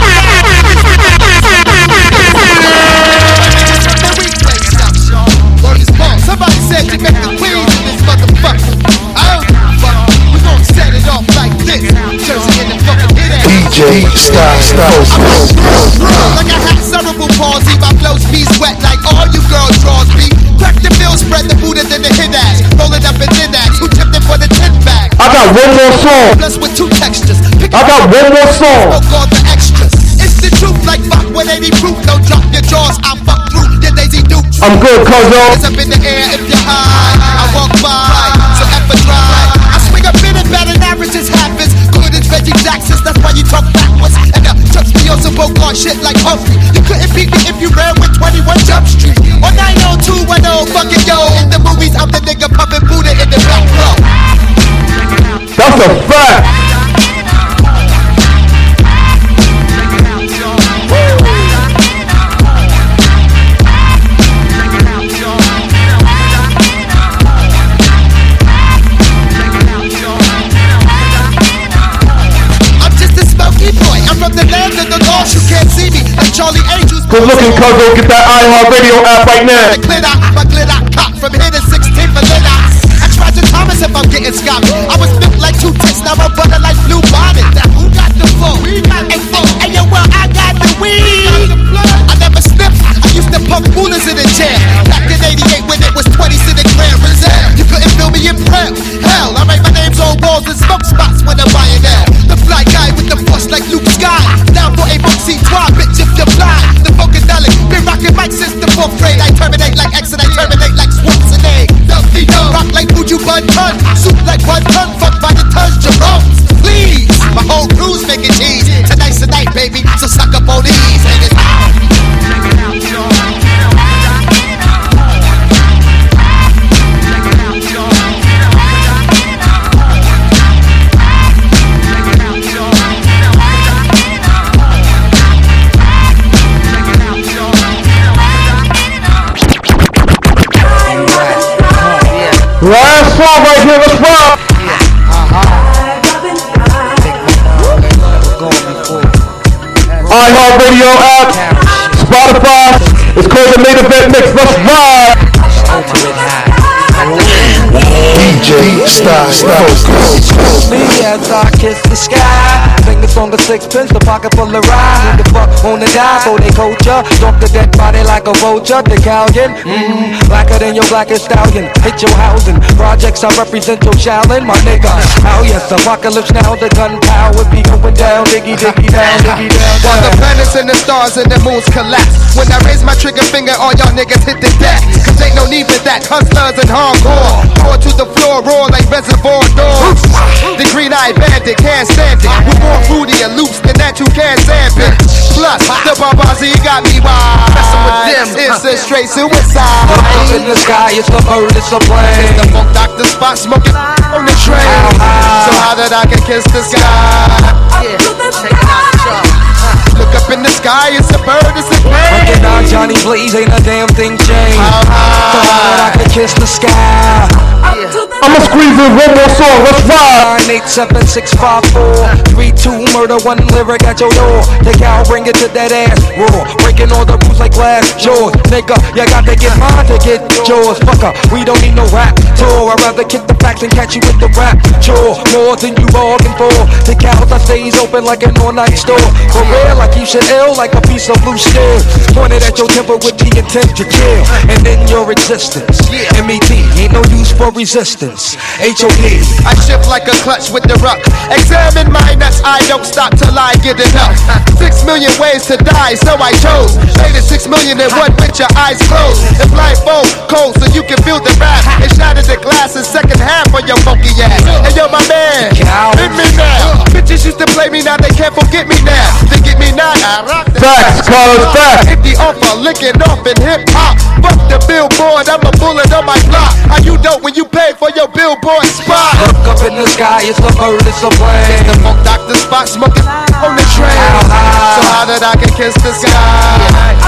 Somebody said you make the queen in this motherfucker. I don't give a fuck. We gon' set it off like this. Jersey in the fucking hit ass.
D J Style Style.
Like I have cerebral palsy. My flows be wet like all you girls draws me. Crack the bill, spread the Buddha in the hit ass. Roll it up in thin ass. Who tipped it for the tin bag?
I got one more song.
Plus with two textures.
I got one more song.
All the extras. It's the truth like fuck with any proof. Don't drop your jaws. I fuck through your Daisy Duke.
I'm good, Kozo.
It's up in the air if you're high. I walk by, so ever drive. I swing a bit and better averages happens. Good as Reggie Jackson's, that's why you talk backwards. And the touch me on some Bogart shit like Humphrey. You couldn't beat me if you ran with twenty-one Jump Street. Or nine oh two one oh, fuck it, yo. In the movies, I'm the nigga pumping Buddha in the back row.
That's a fact.
The land of the lost, you can't see me like Charlie Angels.
Good looking, Kozo, get that iHeartRadio app right now.
My glitter, my glitter, cock from here to sixteen for glitter. I tried to Thomas if I'm getting scopped. I was built like two ticks, now I'm butter like blue bonnet. Now who got the phone? We got the phone. And yo, well, I got the weed. I never sniffed. I used to pump coolers in the chair. Back in eighty-eight when it was twenty in the Grand Reserve. You couldn't feel me in prep. Hell, I write my names on walls and smoke spots when I'm buying out. The fly guy with the force like Luke Sky. Down for a boxy try, bitch, if you're blind. The Funkadelic, been rocking mic since the fourth grade. I terminate like X and I terminate like Schwarzenegger. Dumpty dum, rock like Buju Banton. Soup like one ton, fuck by the tons, Jerome's. Please, my whole crew's making cheese. Tonight's the night, baby, so suck up on these. And it's
Last song right here, let's rock. iHeartRadio app, Spotify. It's called the Made Event Mix. Let's ride.
D J Style Style.
Me as I kiss the sky. Sing the song of sixpence, the pocket full of rhyme. Who the fuck wanna die for they culture? Stalk the dead body like a vulture. The Callion, mmm, blacker than your blackest stallion. Hit your housing, projects I represent your Shaolin, my nigga. Oh yes, apocalypse now, the gunpowder be going down, diggy diggy down, diggy down.
While the planets and the stars and the moons collapse. When I raise my trigger finger, all y'all niggas hit the deck. Cause ain't no need for that, hustlers and hardcore. Roar to the floor, roar like reservoir dogs. The green-eyed bandit can't stand it. We're more fruity and loose than that you can't stand it. Plus, the Barbazi got me wild. Messing with them, it's a straight suicide.
Up in the sky, it's the bird, it's a plane.
It's the funk doctor spot smoking on the train. So how that I can kiss the sky? Yeah, check it out, y'all. Look up in the sky, it's a bird, it's a plane.
Working on Johnny Blaze, ain't a damn thing changed. So how that I can kiss the sky?
I'ma squeeze in one more song, let's ride.
nine eight seven six five four three two murder, one lyric at your door. Take out, bring it to that ass roar. Breaking all the rules like glass jaws. Nigga, you got to get mine to get yours. Fucker, we don't need no rap tour. I'd rather kick the facts and catch you with the rap chore. More than you bargained for. The cows I stays open like an all-night store. For real, I keep shit ill like a piece of blue steel. Pointed at your temper with the intent to kill. And then your existence. M E T, ain't no use for resistance. H O D.
I shift like a clutch with the ruck. Examine my nuts, I don't stop till I get enough. Six million ways to die, so I chose. Later six million and one with your eyes closed. And blindfold cold so you can feel the rap. And shattered the glass.
Carlos Fast.
If the offer, licking off in hip hop. Fuck the billboard, I'm a bullet on my block. How you dope when you pay for your billboard spot?
Look up in the sky, it's the bird, it's a plane.
It's the funk doctor spot, smoking on the train. So how did I can kiss the sky?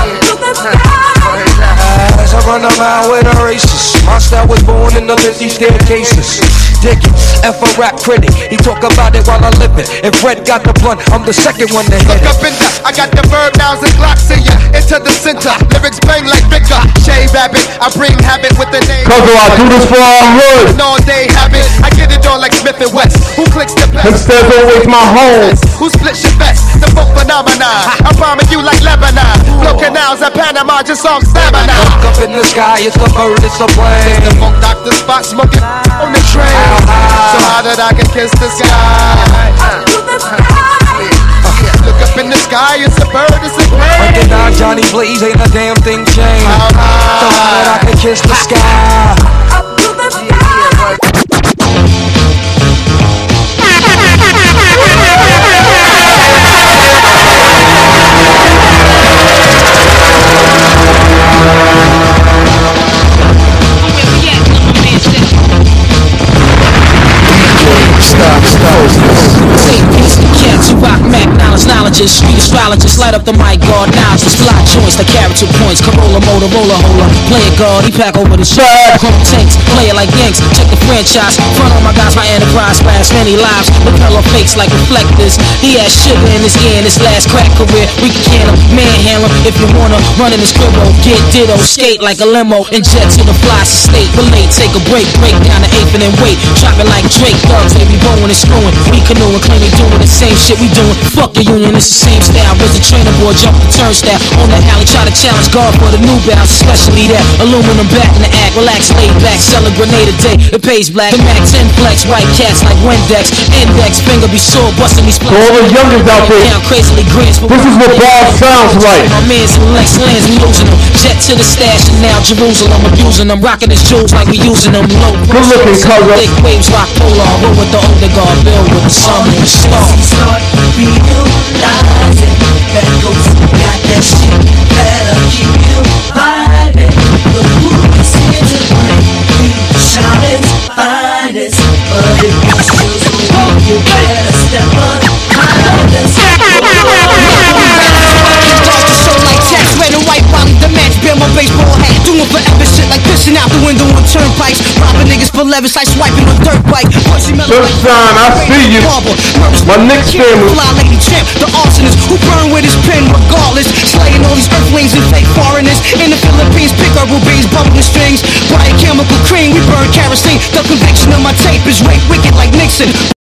As I run around with a racist, my style was born in the Lizzie staircases. Dig it, F a rap critic, he talk about it while I live it. If Red got the blunt, I'm the second one to hit
Look
it.
up in the, I got the verb nouns and glocks in ya. Into the center, lyrics bang like Vicar. Shave habit, I bring habit with the name.
Cause I do this for our hood.
An all day habit, I get it on like Smith and West. Who clicks the best?
Instead always my home.
Who splits your best? The folk phenomenon. I bomb you like Lebanon. Blow canals at Panama, just on stamina.
Look up in the sky, it's the bird, it's a plane.
It's the funk doctor spot, smoking on the train. So how did I get kiss the sky? Look up in the sky, it's a bird, it's a plane.
Recognize Johnny Blaze, ain't a damn thing changed. So how did I can kiss the sky?
Stop, stop, stop.
Say peace to cats who rock Mac knowledge, knowledges, street astrologists, light up the mic guard, knowledges, block joints, the character points, Corolla, Motorola, holder, play it guard, he pack over the shit, chrome tanks, play it like Yanks, check the franchise, front on my guys, my enterprise, fast many lives, propeller fakes like reflectors, he has sugar in his ear in his last crack career, we can can him, manhandle him, if you wanna, run in his cribbo, get ditto, skate like a limo, and jet to the fly state, relate, take a break, break down the eighth and then wait, drop it like Drake, thugs, they be blowing and screwing, we canoeing, claim they doing the same shit we doing, fuck the union, it's the same style, raise the trainer board, jump the turnstile, on the alley, try to challenge guard for the new bounce, especially that aluminum back in the act, relax, laid back, sell a grenade a day, it pays black, the Mac ten flex, white cats like Windex, index, finger be sore, busting these
For all the youngins out there,
down crazily grins,
this is what Bob sounds like.
my mans in Lex lands, we losing them, jet to the stash, and now Jerusalem, abusing them, rocking his jewels like we using them, low,
good looking, cousin.
big waves, rock polar, roll with the older guard, build with the sun and the stars.
Start realizing that ghost got that shit that'll keep you vibing. The mood is here to bring you Charlotte's finest, but if you still so weak, you better step up behind us.
Red and white, Wally the match, bear my baseball hat. Doing forever shit like pissing out the window on turnpikes. Robbing niggas for levis, like swiping on dirt bike.
Sunshine, I see you. My Knicks family.
Fly lady champ, the arsonist who burn with his pen regardless. Slaying all these earthlings and fake foreigners. In the Philippines, pick herbal beans, bubbling strings. Bright chemical cream, we burn kerosene. The conviction of my tape is rape wicked like Nixon.